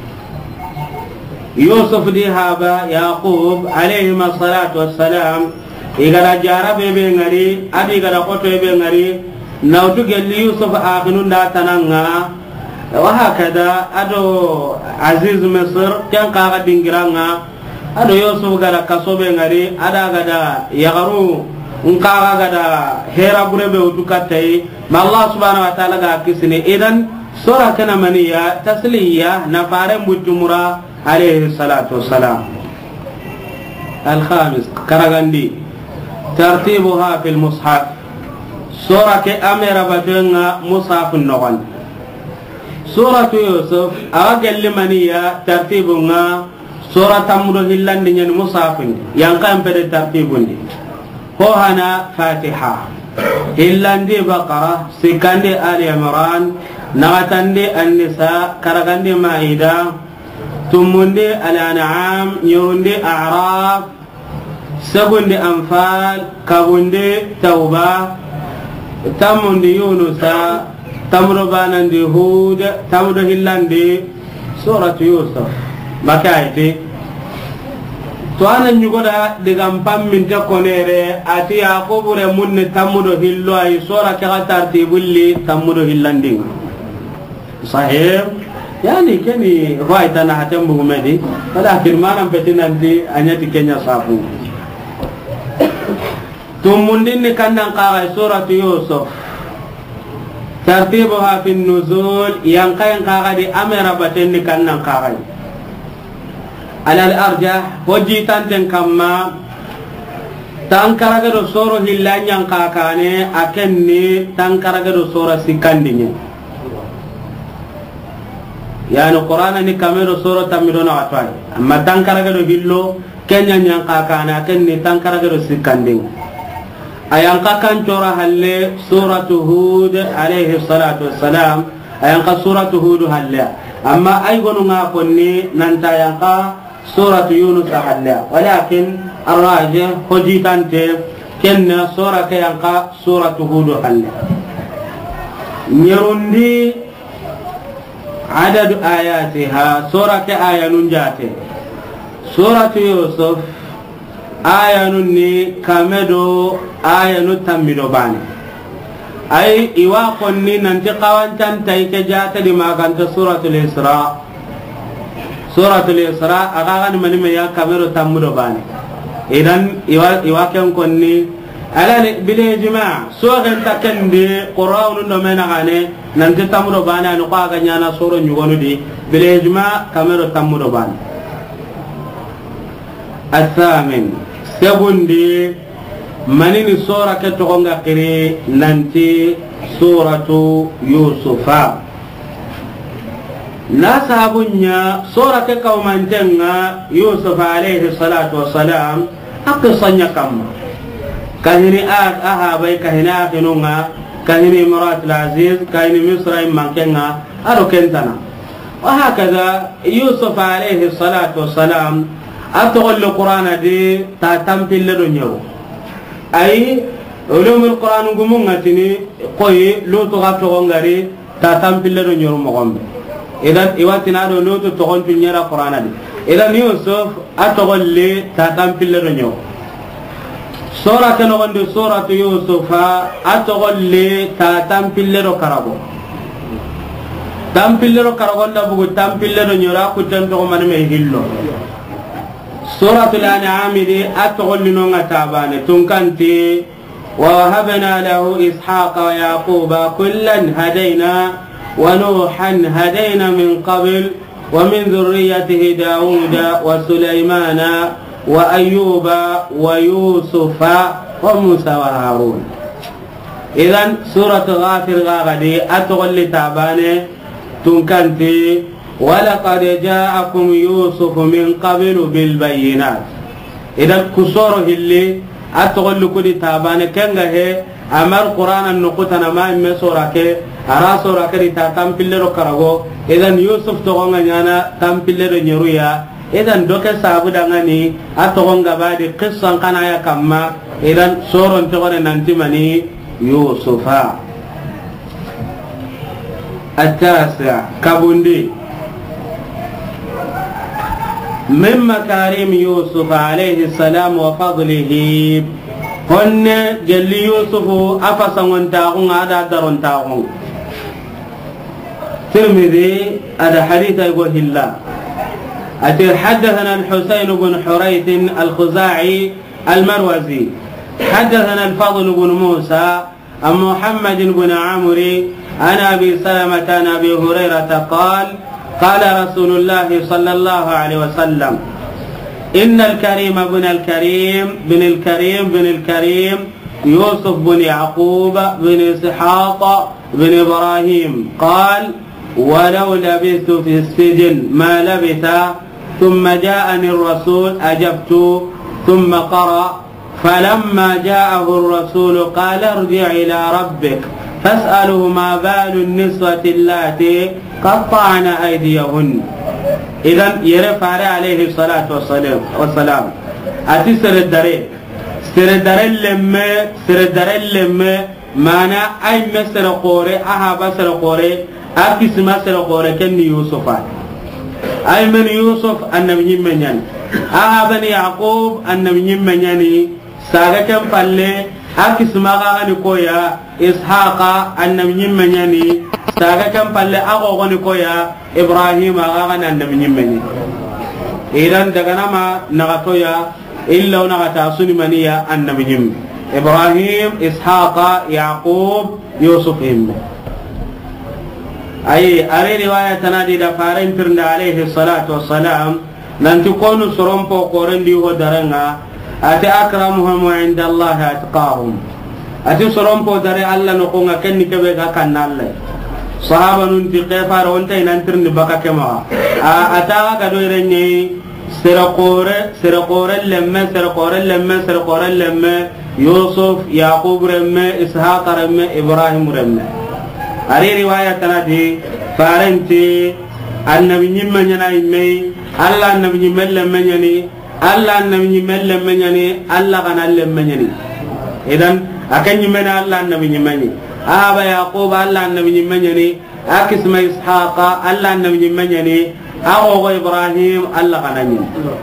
يوسف دي هابا يعقوب عليهما الصلاة والسلام إذا جارب بينغري أدي إذا قطو بينغري نوتو قال يوسف آخنون لا تنغى وهكذا أدو عزيز مصر كان قاعد دينغرانا ado yusuf gada kasobe ngari ada gada yagaru unka gada hera burebe utukatai ma Allah subhanahu wa ta'ala ga kisni idan sura kana maniya tasliya na fare mujumura alayhi salatu wassalam al khamis karagandi tartibuha fil mushaf sura ke amira batenga mushaf nogon suratu yusuf agal maniya tartibunga sura tamudo hillandi nyen musafin yang kan pede tartibundi ho hana fatiha hillandi baqara sikandi ali imran nagatandi an-nisa karagandi maida tumundi al-an'am yundi a'raf sabundi anfal kabundi tauba tamundi yunusa tamudo banandi hud tamudo hillandi suratu yusuf makaiti to anan nyugoda digam pammin te konere ati yaqubure munne tamudo hillo ay sura ka tartibulli tamudo hillanding sahih yani keni raitana hatam bugumedi wala firmanan petinandi anyati kenya safu tumundin ni kannan qara suratu yusuf tartibuha fi nuzul yang kayan qara di amera batenni kannan qara على الأرجح وجي تانتن كما تانكارغدو سورو هيلان يانكاكاني أكني تانكارغدو سورة سيكانديني يعني القرآن ني كاميرو سورة تاميرو نعطاي أما تانكارغدو هيلو كنيا يانكاكاني أكني تانكارغدو سيكانديني أيانكاكان تورا هالي سورة هود عليه الصلاة والسلام أيانكا سورة هود هالي أما أيغنو ناقوني نانتا يانكا سورة يونس أحلى ولكن الراجح خجيتان تيب كن سورة كيانقا سورة هود أحلى نيروندي عدد آياتها سورة كآية ننجاتي سورة يوسف آية نني كامدو آية نتمدو باني أي إواقني ننتقوان تنتهي كجات لما كانت سورة الإسراء سورة الإسراء أغاغن من ميا كاميرو تامدو باني إذن إواكم كوني ألا بالإجماع سورة تكندي قرآن نمنا غاني ننتي تامدو باني نقا غنيانا سورة نيغونو دي بالإجماع كاميرو تامدو باني الثامن سبندي manini sura ke togonga kiri nanti suratu yusufa na sahabunya sura ke kaumantenga yusuf alayhi salatu wassalam aqsanya kam kahini ah aha bay kahini akhinunga kahini imrat al-aziz kahini misra mankenga aro kentana wa hakaza yusuf alayhi salatu wassalam atqul al-qur'ana di ta tampil dunyo ay ulum al-qur'an gumungatini qoy lutu gato ngari ta tampil dunyo mo gombe idan iwatina do lutu to gontu nyara qur'ana di idan yusuf atqul li ta tampil dunyo sura kano gonde suratu yusufa atqul li ta tampil do karabo tampillero karagonda bugu tampillero nyora ku tanto man me hillo suratul an'am di atqollino ngatabane tunkanti wa wahabna lahu ishaqa wa yaquba kullan hadayna wa nuhan hadayna min qabl wa min dhurriyyatihi dauda wa sulaymana wa ayyuba wa yusufa wa musa wa harun idan suratul ghafir gadi atqolli tabane tunkanti walaqad ja'akum yusuf min qablu bil bayyinat idan kusoro hilli atqollu kudi tabane kenga he amar qur'anan nuqutana ma imme surake ara surake ta tampillero karago idan yusuf to gonga nyana tampillero nyeruya idan doke sabu dangani atogonga badi qissan kana ya kamma idan soron to gone nanti mani yusufa التاسع كابوندي من مكارم يوسف عليه السلام وفضله هن جل يوسف أفسا وانتاغون هذا درون تاغون ترمذي هذا حديث يقول الله أتي حدثنا الحسين بن حريث الخزاعي المروزي حدثنا الفضل بن موسى عن محمد بن عمرو عن أبي سلمة عن أبي هريرة قال قال رسول الله صلى الله عليه وسلم إن الكريم بن الكريم بن الكريم بن الكريم يوسف بن يعقوب بن إسحاق بن إبراهيم قال ولو لبثت في السجن ما لبث ثم جاءني الرسول أجبت ثم قرأ فلما جاءه الرسول قال ارجع إلى ربك فاسأله ما بال النسوة اللاتي قطعن أيديهن إذن يرفع عليه الصلاة والسلام والسلام أتي سر الدري سر الدري لما سر الدري لما معنى أي مسر قوري أها بسر قوري أكس مسر قوري كن يوسف أي من يوسف النبي من يعني أها بني يعقوب النبي من يعني ساقكم فالي akis magani koya ishaqa annabi nyimmanyani saga kam palle ago goni koya ibrahim agani annabi nyimmani idan daga nama nagatoya illa nagata suni maniya annabi nyim ibrahim ishaqa yaqub yusuf him ay are riwaya tanadi da faran tirnda alayhi salatu wassalam nanti konu sorompo korendi ho daranga ati akramuhum inda Allah atqahum ati sorompo dare alla no ko ngakenni kebe ga kanalle sahaba nun ti qefar wonta inantirni baka kema a ata ga do renni sira qore sira qore lemme sira qore lemme sira qore lemme yusuf yaqub remme ishaq remme ibrahim remme ari riwayat tanadi faranti annabi nyimma nyana imme alla annabi nyimma lemme nyani Allah nabi nyimelle menyani Allah kan alle menyani idan akan nyimena Allah nabi nyimani aba yaqub Allah nabi nyimani akisma ishaqa Allah nabi nyimani ago ibrahim Allah kan anyi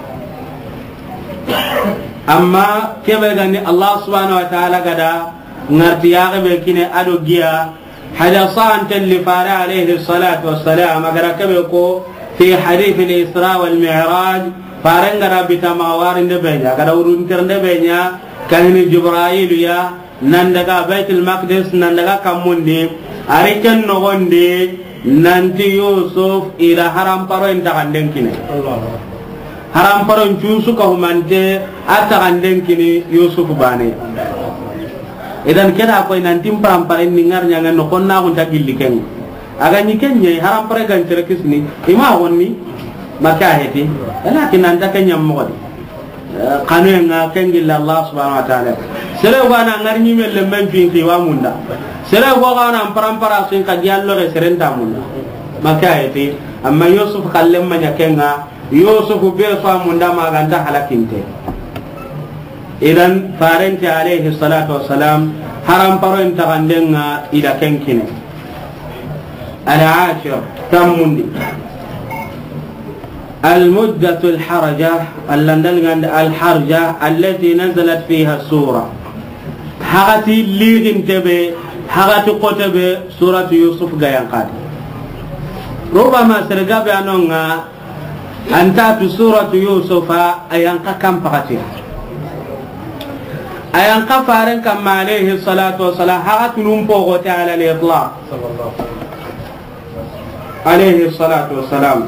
amma kebe gani Allah subhanahu wa ta'ala gada ngarti yaga be kine ado giya hada san li fara alayhi salatu wassalam agara kebe ko fi hadith al-isra wal mi'raj farengara bitama warinde benya kada urun ternde benya kahini jibril ya nandaga baitul maqdis nandaga kamundi ariken no gonde nanti yusuf ila haram paro inta kanden kine haram paro cusu ko humante ata kanden kine yusuf bane idan keda ko nantim parampare ningar nyanga no konna ko tagilli ken aga ni kenye haram pare gan tere kisni ima wonni maka heti lakin anta kenya mo kanu nga kengilla Allah subhanahu wa ta'ala sere wana ngarni mel men finki wa munda sere go wana parampara sin ka diallo re serenta munda maka heti amma Yusuf kallem manya kenga Yusuf be fa munda maganta halakinte idan farenti alayhi salatu wassalam haram paron tagandenga ida kenkine al-ashir tamundi المدة الحرجة الحرجة التي نزلت فيها السورة حغتي ليغن تبي حغتي قتبي سورة يوسف غيان قاد ربما سرقا بأنونا أنت سورة يوسف أيانقا كم فقطها أيانقا فارن كما عليه الصلاة والسلام حغتي نمبوغتي على الإطلاق عليه الصلاة والسلام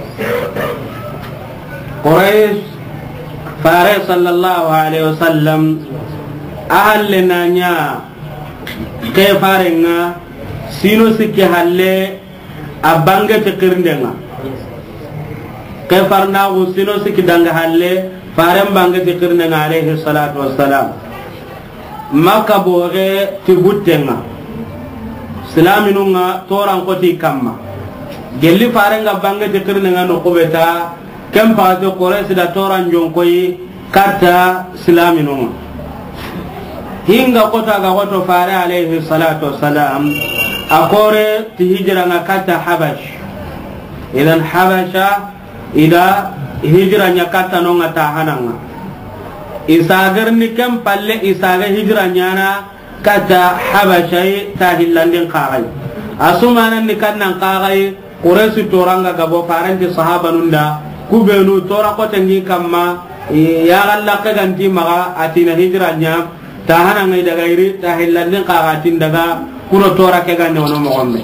قريش فارس صلى الله عليه وسلم أهلنا نيا كيف فارنا سينو سكي هالله أبانغ تكرندنا كيف فارنا وسينو سكي دانغ هالله فارم بانغ تكرندنا عليه الصلاة والسلام ما كبوغي تبوتنا سلامنا توران قتي كما gelli farenga bange de kirnga no kubeta kem paate qores da toran jonkoyi kata islaminu hinga kota ga goto fare alayhi salatu wassalam akore ti hijra nga kata habash idan habasha ida hijra nya kata no ngata hananga isagar ni kem palle isaga hijra nyana kata habashai tahillandin qaray asumana ni kannan qaray Quraish toranga gabo parenti sahaba nunda kubenu tora ko tangi kamma ya Allah ka ganti maga atina hijranya tahana ngai daga iri tahillan qaratin daga kuno tora ke ganne wono mo gombe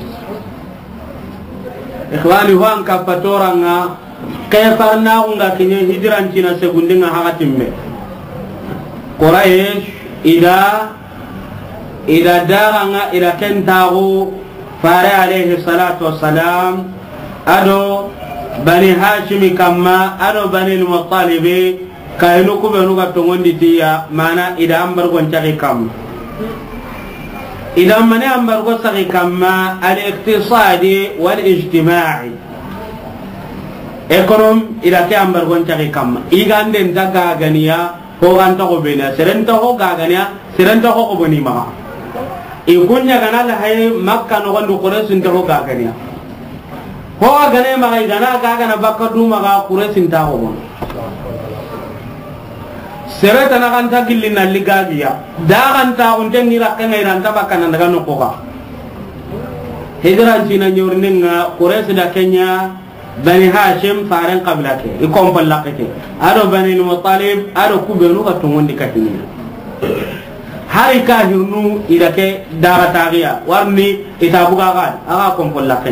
ikhwani huan ka patoranga kayfarna unga kinye hijran cina segundinga hakatimbe Quraish ida ida daranga ida kentago fare alayhi salatu wassalam ado bani hashimi kama ado bani al-muttalib kaynu ko benu ga tongondi tiya mana ida ambar gon tagi kam ida mane ambar go tagi kama al-iqtisadi wal ijtima'i ekonom ida ke ambar gon tagi kam igande ndaga ganiya ko ganta ko bena serenta ko gagania serenta ko ko boni ma igunya gana la hay makka no gondu quraisin to ga gania ho gane ma ga gana ga gana bakka du ma ga quraisin ta ho sereta na kan ta gillin na ligagiya da kan ta on ten ngira kan ira ta bakka na daga no ko ga hijran cina nyornin nga quraisin da kenya bani hashim faran qabla ke ikom pallaqete ado bani al-muttalib ado kubenu ka tongondi katini hari ka hirnu irake dara tagiya warni itabuga kan aga kompollaken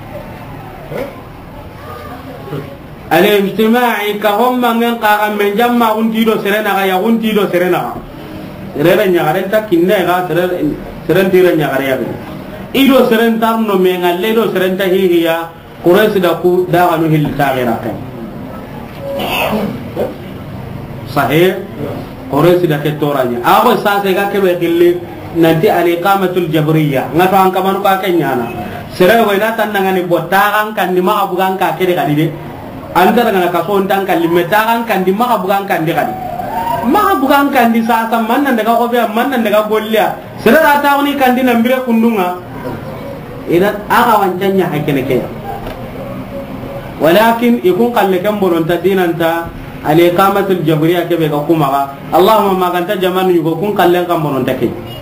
al-ijtima'i ka homma ngen qaga men jamma unti do serena ga ya unti do serena serena nyagaren ta kinne ga serena serena tira nyagare ya ido serena tarno me ngalle do serena hihiya quraish da ku da anu hil tagira kan sahih Quraish da ke toranya ago sase ga ke be gilli nanti al-iqamatul jabriyya ngato an kamanu ka kenyana sere ko ina tan ngani botagan kan di ma abugan ka ke de kadide antara ngana ka so ntan kan limetagan kan di ma abugan kan de kadide ma abugan kan di sasa man nan daga ko be man nan daga golliya sere da ta woni kan di nambire kundunga ina aga wancanya hakene ke walakin ikun kalle kan bonon ta dinanta al-iqamatul jabriyya ke be ka kuma Allahumma ma kan ta jamanu yugo kun kallen kan bonon take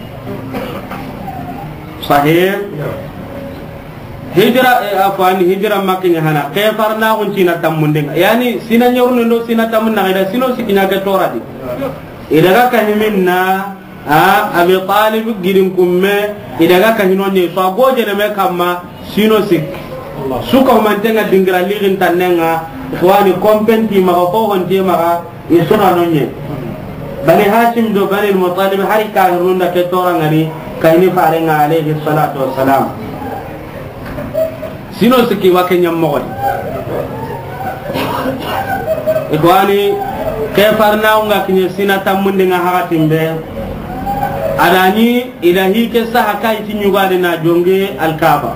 sahih hijra afani hijra makkin hana kefarna kun cina tamunde yani sina nyorno ndo sina tamunna ida sino sikinya ke toradi idaga ka himinna a abi talib girin kumme idaga ka hinonni so goje ne me kamma sino sik suka mantenga dingira ligin tanenga ikhwani kompenti ma ko honti ma isuna nonye bani hashim do bani al-muttalib hari kafirun da ke tora ngani kayni farenga alayhi salatu wassalam sino siki wakenya mo ikwani kefarna unga kinye sina tamunde nga hakatimbe adani ilahi ke sahaka itinyugade na jonge al-kaaba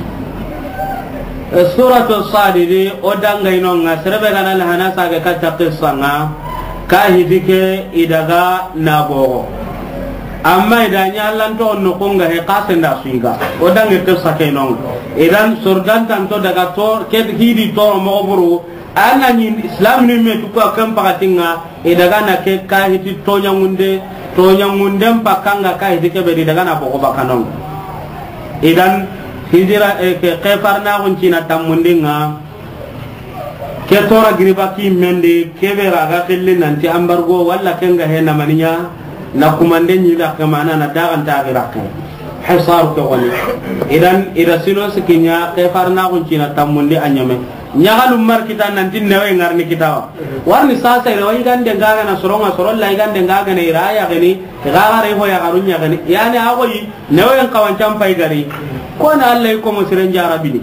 suratu sadidi odanga inonga serebe kana lahana saga kata qissa nga kahidike idaga nabo amma idanya allanto onno konga he qasenda suiga odanga qissa ke non idan surdan tanto daga to ke hidi to mo buru anani islam ni metu ko kam pakatinga idaga na ke kahidi to nyangunde to nyangunde pakanga kahidike be daga na boko bakanon idan hijira ke kefarna kuncina tamundinga ke tora giribaki mende kebe raga kille nanti ambargo walla kenga he namaninya na kumande nyida kamana na dagan tagirake hisar ko woni idan ida sino sikinya kefarna kuncina tamundi anyame nyagalum mar kita nanti newe ngarni kita warni sasa ina wai gande ngaga na soronga sorolla gande ngaga ne iraya gani gaga re ho ya garunya gani yani agoyi newe en kawancam pai gari kona Allah ko musiren jarabini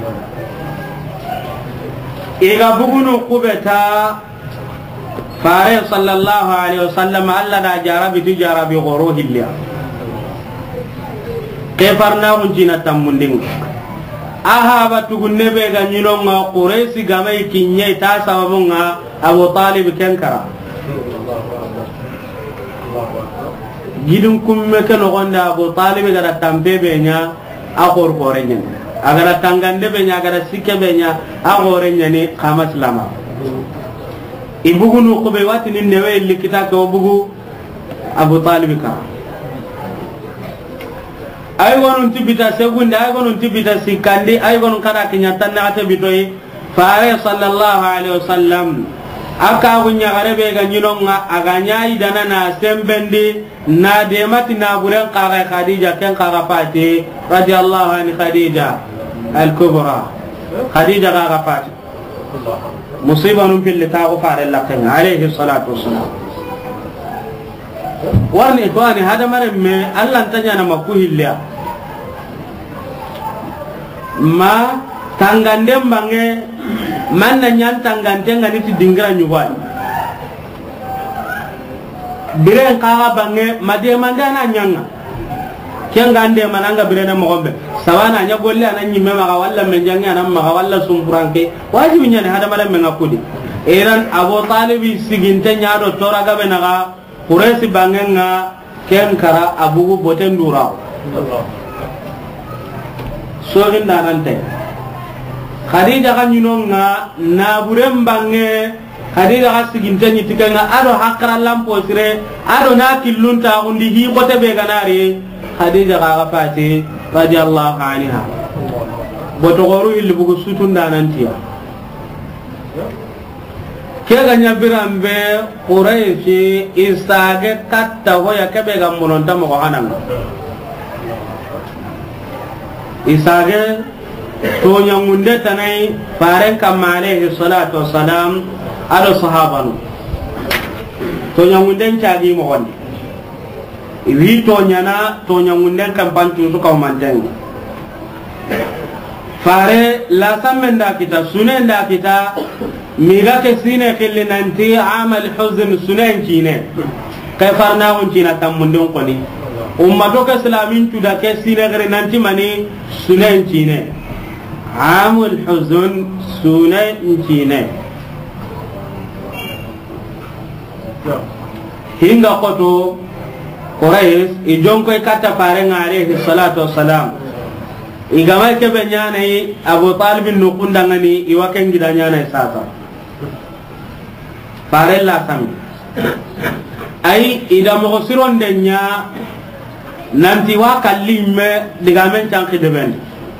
ega bugunu kubeta fare sallallahu alaihi wasallam Allah da jarabi tu jarabi goro hilya kefarna unjina tamunding aha batugunne be ga nyino nga quraysi gamay kinye ta sababunga Abu Talib kenkara gidun kumme ke no gonda Abu Talib ga tambe be nya akor korenya agara tangande be nya agara sikke be nya agorenya ni khamas lama ibugunu ko be watini newe likita ko bugu Abu Talib ka ay gonun tibita segunda ay gonun tibita sikandi ay gonun kada kinyatan na ate bitoi faare sallallahu alaihi wasallam aka gunya garebe ga nyinonga aganya idana na sembendi na demati na buren qara Khadija ken qara fati radhiyallahu anha Khadija al-kubra Khadija qara fati musiba nun fil ta'u faare lakin alaihi salatu wassalam warni ikhwani hada maremme Allah tanya na makuhilya ma tangande mbange manna nyan tangande ngani ti dingra nyuwani biren kaga bange made mandana nyanga kengande mananga birena mogombe sawana nya golle anan nyimme maga walla menjanga anan maga walla sumburanke wajibi nyane hada maremme ngakudi eran Abu Talib siginte nyaado toraga benaga Quraysi bangenga ken kara abugu boten durao sogin danante Khadija kan yinonga na burem bange Khadija ga siginte ni tikenga ado hakra lampo sire ado na kilunta undi hi kote be ganari Khadija ga fati radiyallahu anha boto goru illi bugu sutun danantiya kega nyabirambe Qurayshi isage katta hoya kebe ga mononta mo hananga isage to nyangunde tanai faren kamale salatu wassalam ado sahabanu to nyangunde chagi mo woni wi to nyana to nyangunde kam bantu su ka manten fare la samenda kita sunenda kita miga ke sine khille nanti amal huzn sunan kine kay farna won kina tamundon koni umma to ka islamin tu da ke sine gare nanti mani sunan kine amal huzn sunan kine hinga koto Quraysh ijon koy kata fare ngare salatu wassalam igama ke benyana Abu Talib nukundangani iwaken gidanyana sasa farella sami ay ida mo siron denya nanti wa kallimme diga men tanki de ben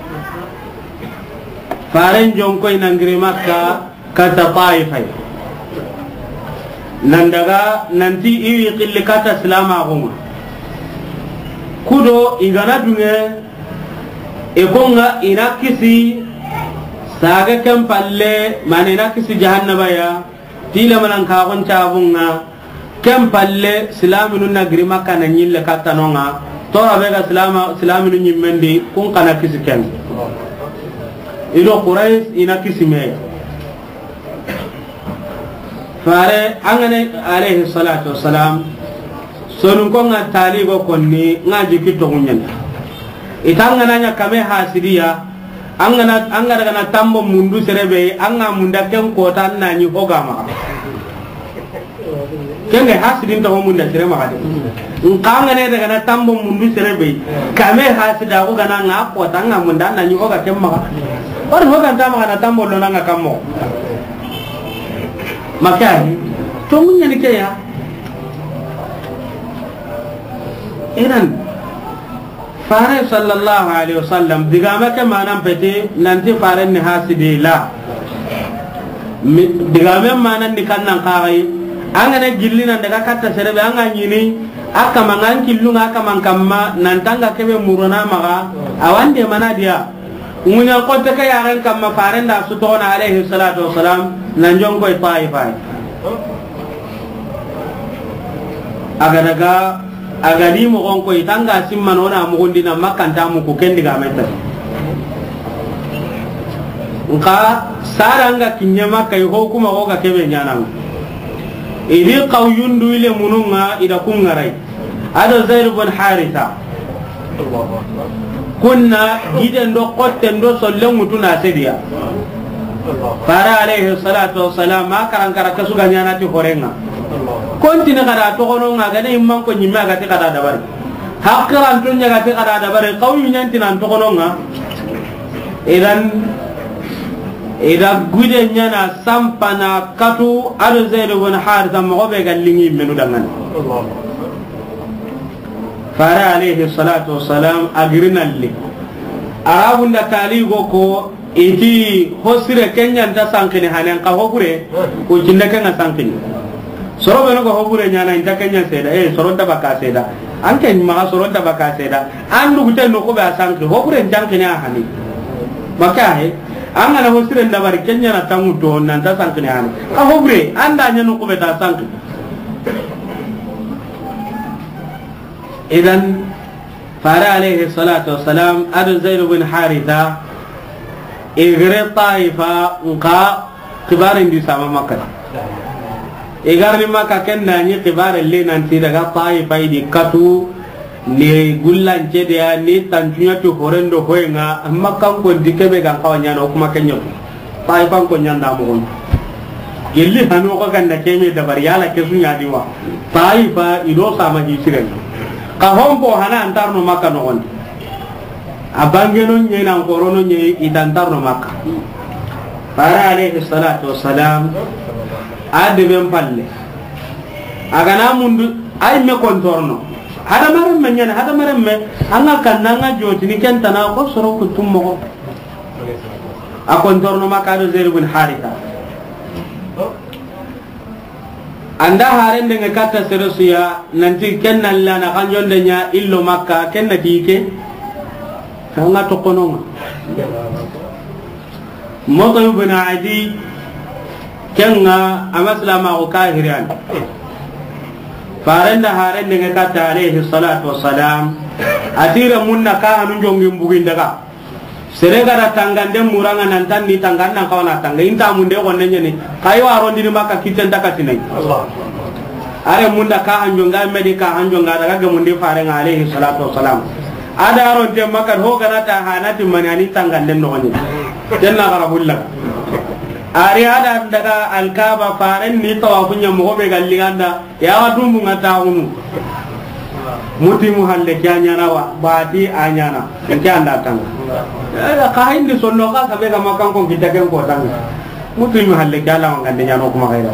faren jonko ina ngiri makka kata taifai nandaga nanti iwi qilli kata salama goma kudo igana dunge e konga ina kisi saga kan palle manena kisi jahannaba ya tila manan ka gon tabunga kem palle silaminu nagri makka na nyille katanonga tora bega silama silaminu nyimmendi kun kana kisiken ido quraish ina kisime fare angane alayhi salatu wassalam sonun ko nga taligo konni ngaji kito kunyen itangana nya kame hasidiya angana angara kana tambo mundu serebe anga munda ken kota nanyi hogama kenge hasidin to munda serema kade nkanga ne daga na tambo mundu serebe kame hasida ko kana nga kota anga munda nanyi hoga kemma or hoga tama kana tambo lo nanga kammo makani to munya ni kaya idan fare sallallahu alaihi wasallam digama ke manam pete nanti fare ni hasidi la digama manan ni kannan kai angane gillina daga katta serebe anga nyini aka mangan killunga aka mankamma nantanga kebe muruna maga awande manadia munya ko te kay aran kamma fare nda sutona alaihi salatu wasalam nan jongo taifa aga daga aga di mo gon ko itanga simman ona mo gondina makanta mo ko kendi ga meta nka saranga kinyama kay ho kuma ko ga kebe nyana idi qawyundu ile mununga ida kungarai ado zaid ibn haritha kunna giden do qotten do solle mutuna sediya fara alayhi salatu wassalam makaran kara kasuga nyana ti horenga kontina kada to kono ngaga ne imman ko nyima ga ti kada dabari hakiran tunya ga ti kada dabari qawmi nyanti nan to kono nga idan ida gude nyana sampana katu ado zaid ibn haritha mo be gallingi menu dangan fara alayhi salatu wassalam agrinalli arabunda taligo ko iti hosire kenya nda sankini hanen ka hokure ko jinda kenga sankini soro beno ko hokure nyana inda kenya seda eh soro ta baka seda anke ma soro ta baka seda andu gute no ko ba sanki hokure jankini ahani maka he angana hosire nda bari kenya na tangu do nan ta sankini hani ka hokure anda nyano ko be ta sanki idan fara alayhi salatu wassalam adu zaid ibn haritha igre taifa nka kibarin di sama makkah igar ni makkah kenna ni kibarin le nanti daga taifa di katu ni gullan cede ya ni tantunya to horendo hoenga makkah ko dikebe gan kawanya no kuma kenyo taifa ko nyanda mo gelli hanu ko ganda keme da bariyala ke sunya diwa taifa ido sama ji siren ka hombo hana antarno makkah no on abangeno nyena ngorono nye itantarno makka para alayhi salatu wassalam ade ben palle agana mundu ay me kontorno hada maram men nyana hada maram me anga kannanga jotini kentana ko soro ko tummo a kontorno makka do zaid ibn haritha anda harende ngakata serosia nanti kennalla na kanjonde nya illo makka kenna dike nga to kononga moto ibn adi kenga amaslama ko kahiran farenda harende ngakata alayhi salatu wassalam atira munna ka hanu jongi mbugin daga serega da tangande muranga nan tan ni tanganna kawana tanga inta munde ko nenya ni kayo arondi ni maka kiten daga tinai Allah are munda ka hanjonga medika hanjonga daga ga munde farenga alayhi salatu wassalam ada aron te makar ho kana ta hanati manani tanganden no ni janna garabulla ari ada daga alkaba faren ni tawafunya mo be gallinganda ya wadumbu ngata unu muti mu halle kyanya nawa badi anyana nke anda tanga ya ka hindi sonno ka kabe ga makan ko kitaken ko tanga muti mu halle kyala ngande nyano kuma kaira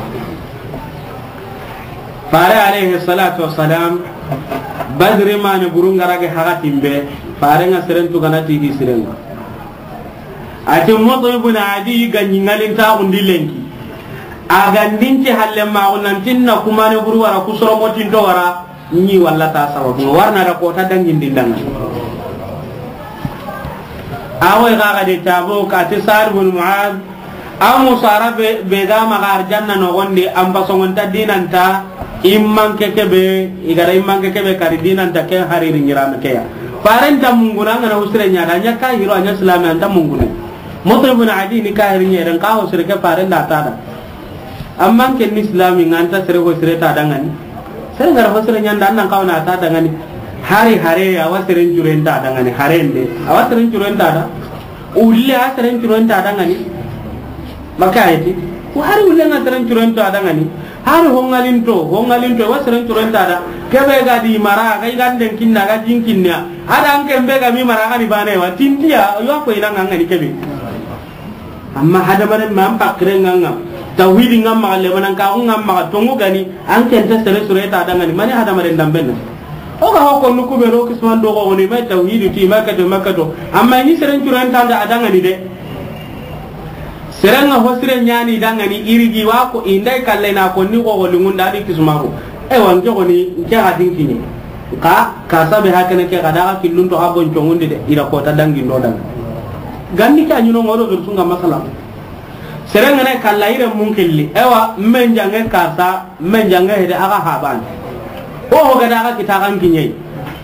fare alayhi salatu wassalam badri mane burungarage hagatimbe farenga serentu ganati di sirenga ati moto ibn adi ganyi ngalin ta undi lenki aga ndinci halle ma onan tinna kuma ne buru wara kusoro motin do wara ni walla ta sababu warna da ko ta dangin dindanga awe ga ga de tabo ka ti sar ibn muad amu sara be be ga magar janna no gondi am basongon ta dinanta imman kekebe igara imman kekebe kari dinanta ke hariri nyirame ke ya parenta munguna ngana usre nyada nya ka hiro anya islam anta mungune moto ibn adi ni ka hiri nyeren ka usre ke parenta tada amman ke islami nganta sere ko sere tada ngani sere ngara usre nyanda nan ka na tada ngani hari hare ya wasere juren tada ngani harende awasere juren tada ulle asere juren tada ngani maka ayati hari ulle ngataran juren tada ngani hari hongalinto hongalinto wasere juren tada kebe ga di mara ga iganden kinna ga jinkinnya ada anke mbega mi mara ga ni bane wa tindia yo ko ina ngani kebe amma hada mare mam pakre nganga tauhid ngamma le manan ka ngamma tongu gani anke ta sere sure ta da ngani mani hada mare ndamben o ga ho ko nuku be ro kisman do ko ni mai tauhid ti maka to maka to amma ni sere juren tada ada ngani de seranga hosire nyani dangani irigi wako indai kalle na ko ni ko lungunda di kismaru e wan ko ni ke hadin kini ka ka sabe hakane ke kada ka kilun to abon tongundi de ira ko ta dangi do dang gandi ka nyuno ngoro do sunga masala seranga ne kala ire mun killi ewa men jange kasa men jange hede aga haban o ho gada ka kitakan kinyai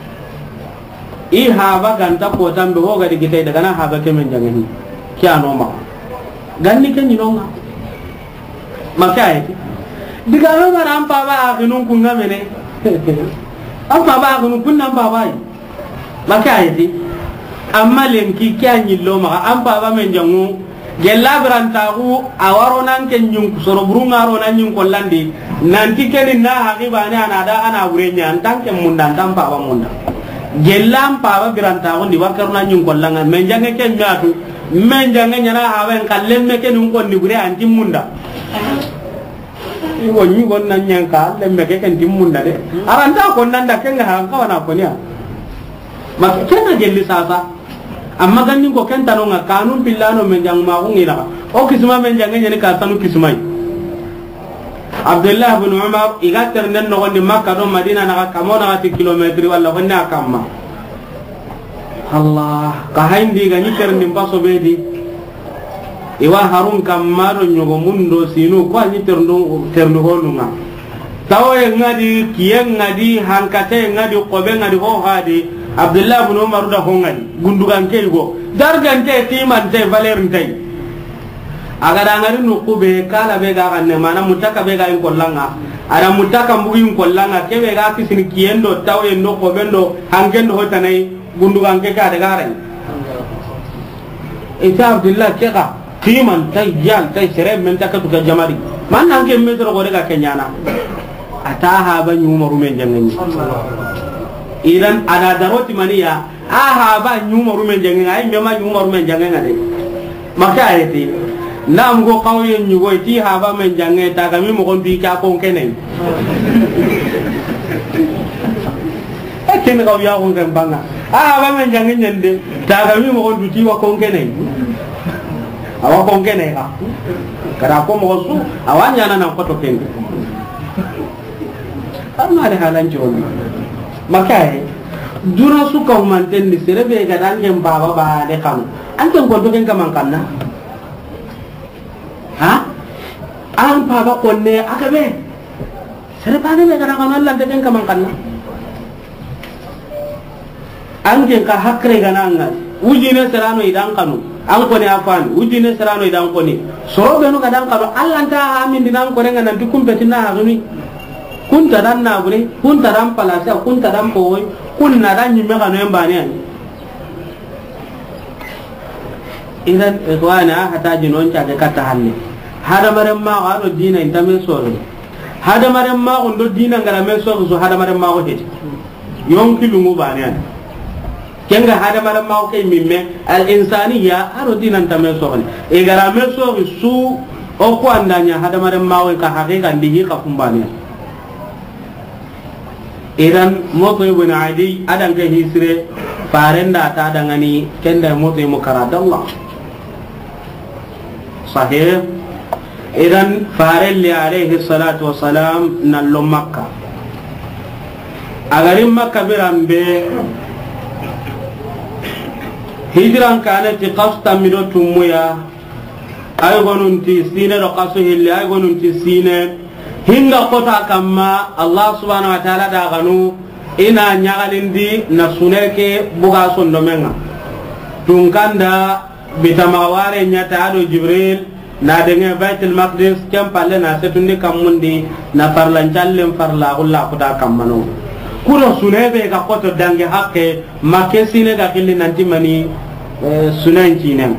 i haba ganta ko tambe ho gadi kitai daga na haba ke men jange ni kya no ma ganni ke nyinonga makai diga no mara ampa ba agunun kunga mene ampa ba agunun kunna ampa ba makai di amma lenki kya nyillo ma ampa ba men jangu gella branta ku awaro nan ken nyung soro burunga ro nan nyung kollandi nanti ken na haqiba ne ana da ana urenya antan ken munda tampa ba munda gella ampa ba branta ku di wakar nan nyung kollanga men jange ken nyatu men jange nyana hawen kallemme ke nun kon ni bure anti munda i wonni gon nan nyanka lemme ke kan timunda de aranta kon nan da kenga ha kawana ko niya ma kenga gelli sasa amma ganni ko ken tanonga kanun billano men jang ma ko ngira o kisuma men jange nyani ka tanu kisumai Abdullah bin Umar igater nen no gondi Makka do Madina na ka mo na ti kilometri wala wonna kamma Allah ka haindi ga ni terni paso bedi iwa harun kamaro nyogo mundo sinu ko ni terndo terndo holunga tawe ngadi kiyen ngadi hankate ngadi qobe ngadi ho hadi Abdullah bin Umar da hongani gundugan ke go dargante timan te valerintai agada ngari no kube kala be ga kanne mana mutaka be ga in kollanga ada mutaka mbugi in kollanga kebe ga kisini kiyendo tawe no qobe ndo hankendo hotanai gundugan ke ka daga rai ita Abdullah ke ka kiman tay yan tay sere men ta ka to jamari man nan ke metro ko daga kenyana ata ha ban yumaru men jangani idan ada daroti maniya aha ba yumaru men jangani ay me ma yumaru men jangani de maka ayati nam go qawyen nyugo ti ha ba men jangani ta ga mi mo kon bi ka kon kenen ken ga ya ko ngam banga ah ba men jangin nyande daga mi mo on duti wa ko ngene awa ko ngene ka kada ko mo su awanya na na ko to ken amma da halan joni makai dura su ko man ten ni serebe ga dan ngem baba ba de kam an ton ko to ken kam kanna ha an baba ko ne akabe sereba ne ga dan Allah de ken kam kanna angen ka hakre gananga ujine serano idan kanu an ko ne afan ujine serano idan ko ni so be no gadan kanu Allah ta amin dinan ko renga nan dukum betina ha gumi kun tadan na bure kun tadan palasa kun tadan poy kun na dan nyimme kanu embani ani idan ikhwana hata jinon ta ka ta halle hada maram ma ga do dina intame sore hada maram ma ko do dina ngara me so so hada maram ma ko heti yonki lungu bani ani kenga hada malam ma ko mimme al insaniya aro dinan tamen sohni e gara me so su o ko andanya hada malam ma ko ka hakika ndihi ka kumbani idan moto ibn adi adan ga hisre farenda ta dangani kenda moto mu karadallah sahih idan farelli alayhi salatu wassalam nallo makka agarin makka birambe hijran kana ti qasta mido tumuya ay gonunti sine do qasu hilli ay gonunti sine hinga kota kamma Allah subhanahu wa ta'ala da ganu ina nyagalindi na suneke buga sondo menga tungkanda bitamaware nyata ado Jibril na denge Baitul Maqdis kem palle na setundi kamundi na farlan challem farla ulla kota kammano kudo sunebe ga koto dange hakke make sine ga khilli nanti mani sunan cinem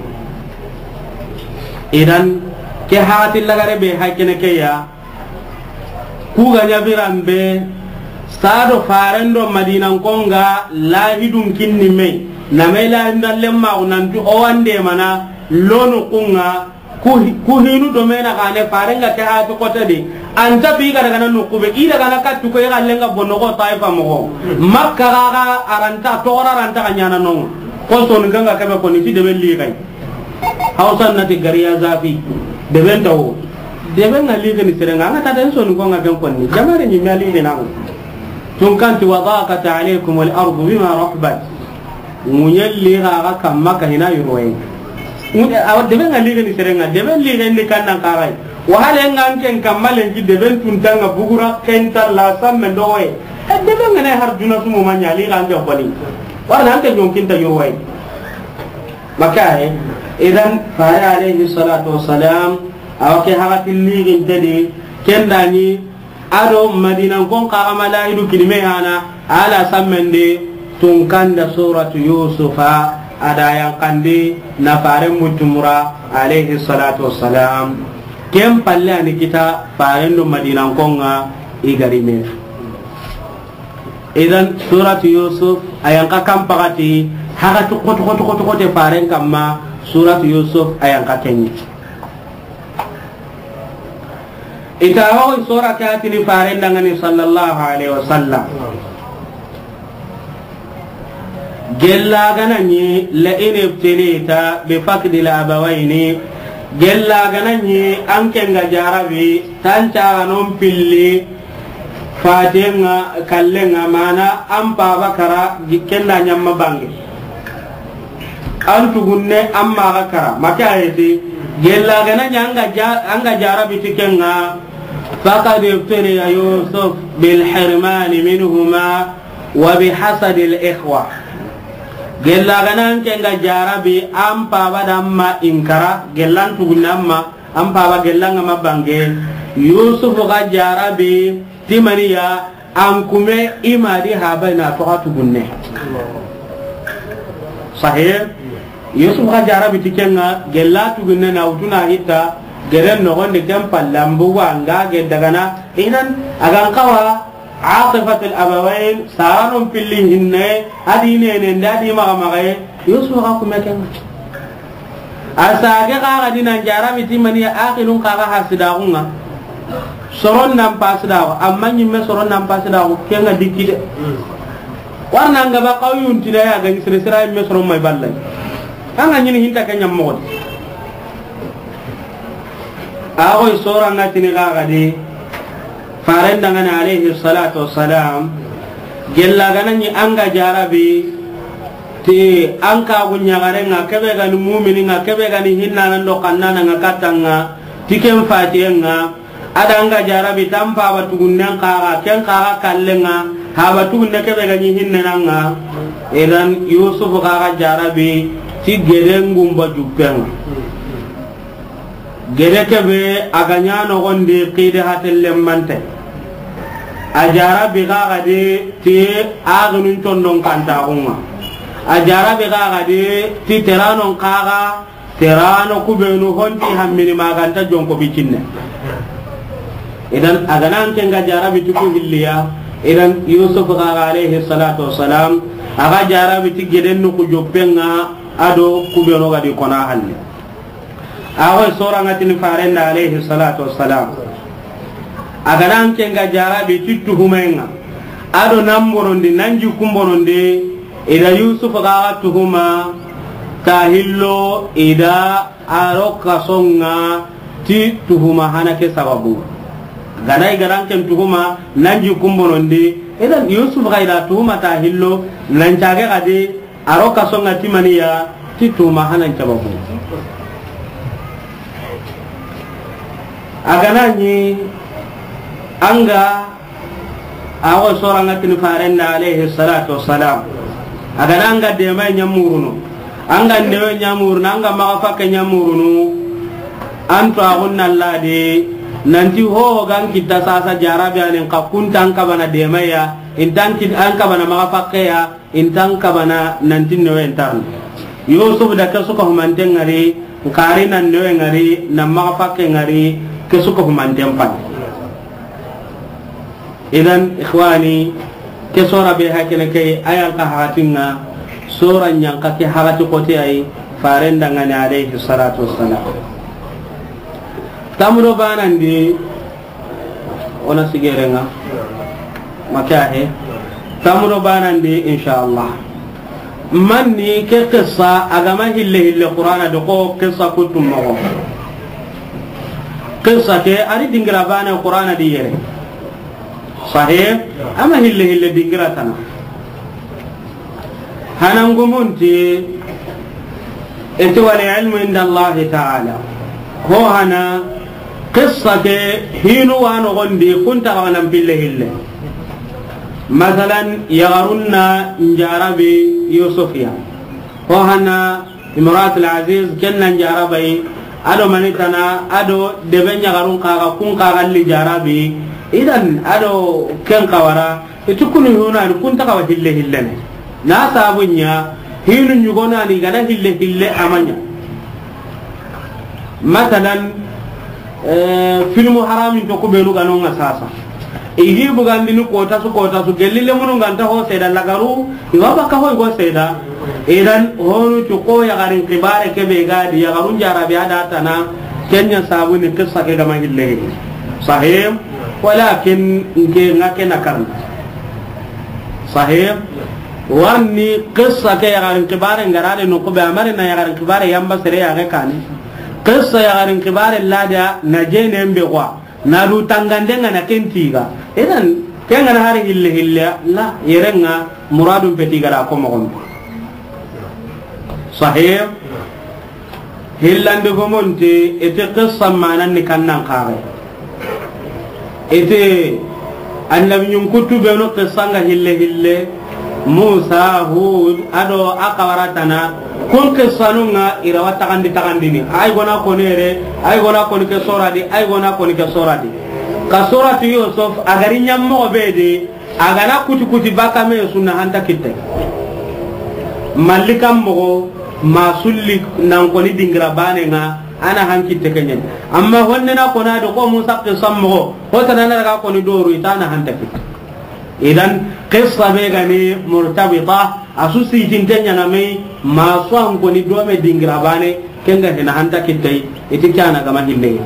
idan ke hati lagare be hakene ke ya ku ga nyabirambe sado farendo madina konga lahidun kinni me na me la ndallemma unantu o wande mana lonu kunga ku hinu do mena kane farenga ke hati kota de anta bi ga daga nanu kube ida ga nakatu ko ya lenga bonno ko taifa mo makka ga aranta to aranta kanyana no ko to nganga kabe ko ni de belli kai hausan nati gariya zafi de bentawo de ben ngali ga ni serenga ngata den so ngo ngabe ko ni jamare ni mali ni nan tun kanti wadaqat alaykum al ardu bima rahbat munyalli ga kam maka hina yuroi aw de ben ngali ga ni serenga de ben li ga ni kannan karai wahale nganken kamalen ji de ben tuntanga bugura kenta la samme doye de ben ngane har juna sumu manyali ga ande ko ni warna ante jonkinta yuroi makae idan fara alayhi salatu wassalam awake hagati ligin tadi kendani ado madina gon ka amala idu kilime hana ala sammende tunkanda suratu yusufa ada yang kandi na fare mutumura alayhi salatu wassalam kem palle ani kita farendo madina gonga igarime idan suratu yusuf ayang ka kampagati hagatu koto koto koto koto faren kamma surat Yusuf ayang kakenyi itawo sura katini farin dangani sallallahu alaihi wasallam gella ganani la in ibtilita bi faqdi al abawaini gella ganani anke ngajarabi tanca non pilli fatenga kallenga mana ampa bakara gikenna nyamma bangi antu gunne amma gakara maka ayati gella gana nyanga anga jarabi tikenga faqad ibtari yusuf bil hirman minhuma wa bi hasad al ikhwa gella gana kenga jarabi ampa badamma inkara gellan tu gunne amma ampa ba gellanga mabange yusuf ga jarabi timaniya ankume imadi habana faqatu gunne sahih Yusuf ka jarabi tikenga gelatu gunne na utuna hita geren no gonde kam pallambu wanga ge dagana idan agan kawa aqifat al abawain saranum pilli hinne adine ne ndadi maga maga Yusuf ka kuma kenga asage ka ga dinan jarabi timani aqilun ka ga hasidaunga soron nam pasdaw amma nyimme soron nam pasdaw kenga dikide warna ngaba qawiyun tidaya ga sire sire me soron may ballay anga nyini hinta kanya mod ago sura ngatini gaga di farenda ngana alayhi salatu wassalam gella ganani anga jarabi ti anka gunya garenga kebe gani mu'mini nga kebe gani hinna nan do kannana nga katanga tikem fatiyenga ada anga jarabi tampa batugunnan kaga ken kaga kallenga ha batugunne kebe gani hinna nga idan yusuf kaga jarabi ti gere ngumba jupeng gere kebe aganya no gonde qide hatelle mante ajara biga gade ti agunun tondon kanta gonga ajara biga gade ti terano kaga terano kubenu honti hammini maganta jonko bicinne idan aganan kenga jara bituku hilliya idan yusuf kaga alayhi salatu wassalam aga jara biti geden no ku jopenga ado kubeno gadi kona halli awo sura ngatini farenda alayhi salatu wassalam aganan kenga jarabi tittu humenga ado namboronde nanji kumboronde ida yusuf ga tuhuma tahillo ida aroka songa ti tuhuma hanake sababu ganai garan ken tuhuma nanji kumboronde ida yusuf ga ida tuhuma tahillo nanjage gade aroka songa timaniya ti tuhuma hanan sababu aganani anga awo soranga tin farenda alayhi salatu wassalam agananga de may nyamuruno anga newe nyamuruna anga magafa ke nyamurunu anto agunna lade nanti ho gan kita sasa jarabi anen ka kuntan ka bana de maya intan kid an ka bana magafa ke ya intan ka bana nanti newe entan yusuf da ka suka humanten ngari ngari nan newe ngari na magafa ke ngari ke suka humanten pan idan ikhwani ke sora be hakene kay ayan ka hatinga sura nyangka ke harati kote ay farenda ngani alayhi salatu wassalam tamro banandi ona sigerenga makahe tamro banandi insyaallah manni ke qissa agama hille hille qur'ana do ko qissa kutum mo qissa ke ari dingira bana qur'ana di yere sahih ama hille hille dingira tan hanangumunti eti wal ilmu inda Allah ta'ala ho hana qissa ke hinu wano gondi kunta wana bille hille مثلا يغرنا نجاربي يوسفيا وهنا امرأة العزيز كنا نجاربي ادو منيتنا ادو دبن يغرون قاغا كون قاغا اللي جاربي اذن ادو كن قورا تكون هنا كنت قوا هله هلن ناسا بنيا هينو نيغونا ني غدا هله هله امانيا مثلا فيلم حرام تو كو بينو غانو اساسا ihi bugandi ni kota su kota su gelile munu nganta ho seda lagaru iwaba ka ho go seda idan honu to ko ya garin kibare ke be gadi ya garun jarabi ada tana kenya sabu ni qissa ke gama hille sahih walakin nke ngake nakar sahih warni qissa ke ya garin kibare ngarale no ko be amare na ya garin kibare yamba sere ya kani qissa ya garin kibare lada na jene mbe kwa na du tangandenga na kentiga idan kenga na hari hille hille la yerenga muradum petiga ra ko mo sahih hillande ko monte ete qissa manan ni kannan kare ete annabi nyum kutube no qissa nga hille hille Musa Hud ado akawaratana kun qissanunga irawata kandi takandini ay gona ko nere ay gona ko ke soradi ay gona ko ke soradi ka sorati Yusuf agari nyammo bede agana kuti kuti baka me sunna hanta kitte malikam mo masulli nan ko ni dingra banenga ana hankitte kenyen amma honne na ko na do ko Musa qissam mo ko tanana ga ko ni doru itana hanta kitte idan qissa be gani murtabita asusi tintenya na mai masu an ko ni do me dingira bane kenga hina hanta kitai itikana gama hille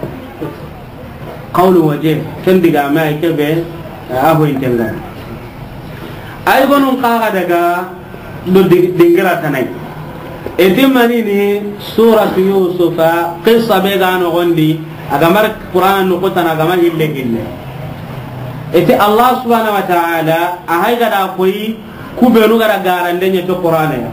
qawlu waje ken diga mai kebe aho intenga ay gonun qaga daga do dingira tanai etimani ni suratu yusufa qissa be gano gondi agamar qur'an no ko tana gama hille hille ete Allah subhanahu wa ta'ala ahay gada koyi kubenu gara garande nyeto qur'ana ya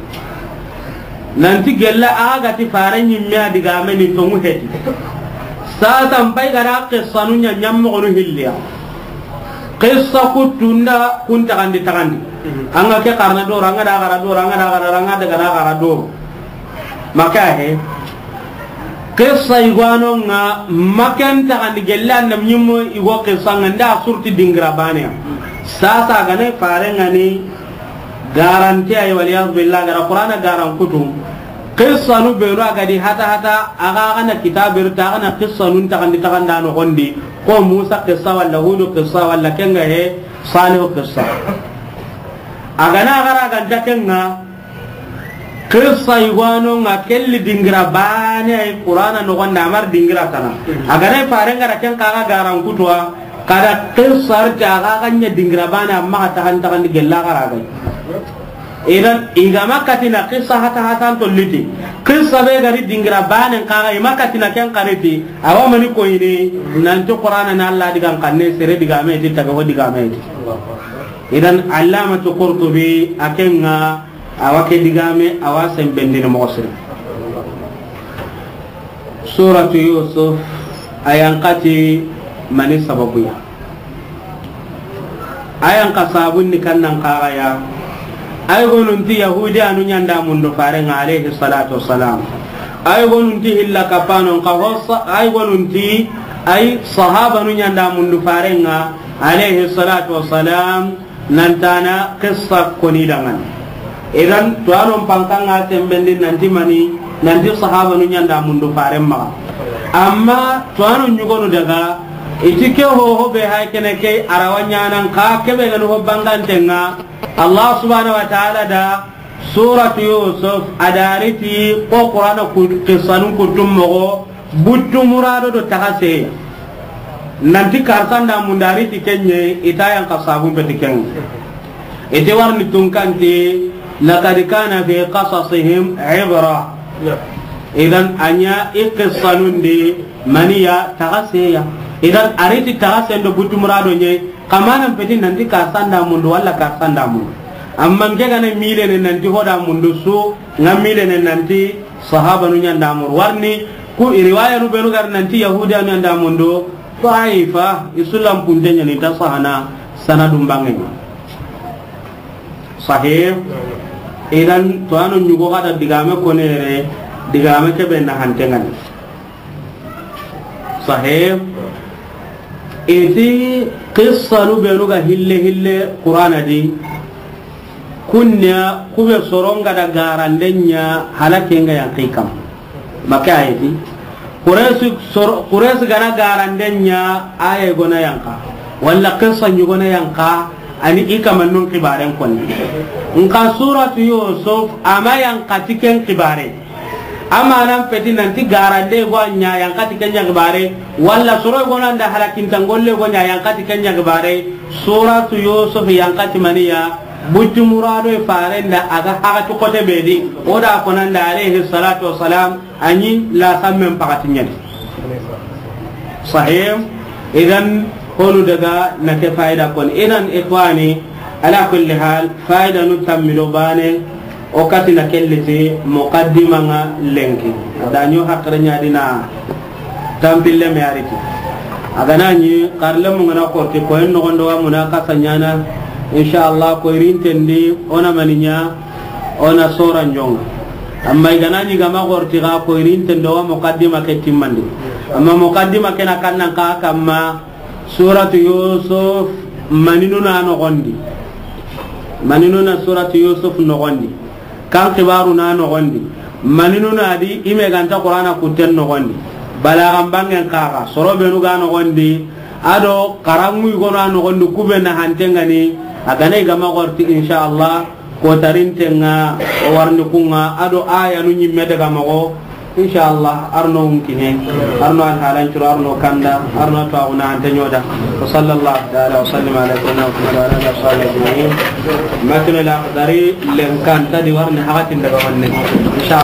nanti gella aga ti faranyi miya diga meni to muheti sa sampai gara qissanu nya nyammo onu hilliya qissa kutunda kunta kandi takandi anga ke karna do ranga da gara do ranga da gara ranga da gara gara do maka he qissa igwano nga makan ta kan gella nam nyimo igo qissa nganda surti dingra bane sasa gane fare ngani garanti ay waliyaz billah gara qur'ana garan kutum qissa nu be ro agadi hata hata aga kana kitabir ta kana qissa nun ta kan ta kan dano gondi ko Musa qissa wala hudu qissa wala kenga he salih qissa aga na gara ganda kenga qissa igwano nga kelli dingira bane ay qur'ana no gonda mar dingira tana agare fare ngara ken kaga garan kutwa kada qissa ta ga kanya dingira bane amma ta kan ta kan gella garaga idan igama katina qissa hata hata to liti qissa be gari dingira bane kaga imakatina ken kariti awamani ko ini nan to qur'ana na Allah digan kanne sere digame ti taga ho digame idan allamatu qurtubi akenga awake digame awasen bendina mosri suratu yusuf ayan qati mani sababuya ayan qasabun ni kannan qaraya ay gonunti yahudi anu nyanda mundu farenga alayhi salatu wassalam ay gonunti illa kapano qawsa ay gonunti ay sahaba nu nyanda mundu farenga alayhi salatu wassalam nantana qissa koni dangan idan tuanon pangkanga tembendin nanti mani nanti sahaba nu nyanda mundu farenga amma tuanon nyugonu daga itike ho ho be hay kene ke arawanya nan ka kebe ngano ho bangantenga Allah subhanahu wa ta'ala da surat Yusuf adariti ko Qur'ana ku qissanun kutum mo buttu murado do takase nanti karsanda mundari tikenye itayang kasabun betiken ite warni tungkanti laqad kana fi qasasihim ibra idan anya iqsanun di maniya takase idan ariti takase do buttu murado nye kamana peti nanti karsanda mundu wala karsanda mundu amma ngegane mile ne nanti hoda mundu su ngamile ne nanti sahaba nu nyanda mur warni ku riwaya nu benu gar nanti yahuda nu nyanda mundu Taifa isulam puntenya ni tasahana sanadum bangen sahih idan to anu nyugo kada digame konere digame ke ben hantengan sahih iti qissa nu benu ga hille hille qur'ana di kunya kube soronga da garandenya halakenga yang kikam maka iti Quraish Quraish gana garandenya ay gona yanka walla qissa nyugona yanka ani ikamanun kibaren konni nka surat Yusuf ama yanka tiken kibare ama nan peti nanti garande go nya yanka tiken kibare walla suro gona nda halakin tangolle go nya yanka tiken kibare surat Yusuf yanka timaniya butti murado e farenda aga haga to kote bedi oda konanda alayhi salatu wassalam ani la samme pakatinya sahih idan holu daga na ke faida kon idan ikhwani ala kulli hal faida nu tammido bane o katina kelliti muqaddima nga lenki adanyo hakranya dina tampille me ariti aga nani karlemu ngana ko te ko en no gondo wa munaka sanyana inshallah ko irintendi ona maninya ona sora njonga amma iganani gama gorti ga ko irintendo wa muqaddima ke timmandi amma muqaddima ke na kannan ka kama suratu Yusuf maninuna no gondi maninuna suratu Yusuf no gondi kan kibaru na no gondi maninuna di ime ganta qur'ana kuten no gondi balagam bangen kara soro benu ga no gondi ado karamu gono no gondi kubena hantengani agane gama gorti inshallah ko tarintenga warni kunga ado aya nu nyimme daga mago inshallah arno unkine arno an halan turu arno kanda arno tauna antanyoda sallallahu alaihi wa sallam ala sayyidina Muhammad wa ala alihi wa sahbihi matna la qadari len kanta di warni hakatin daga wanne inshallah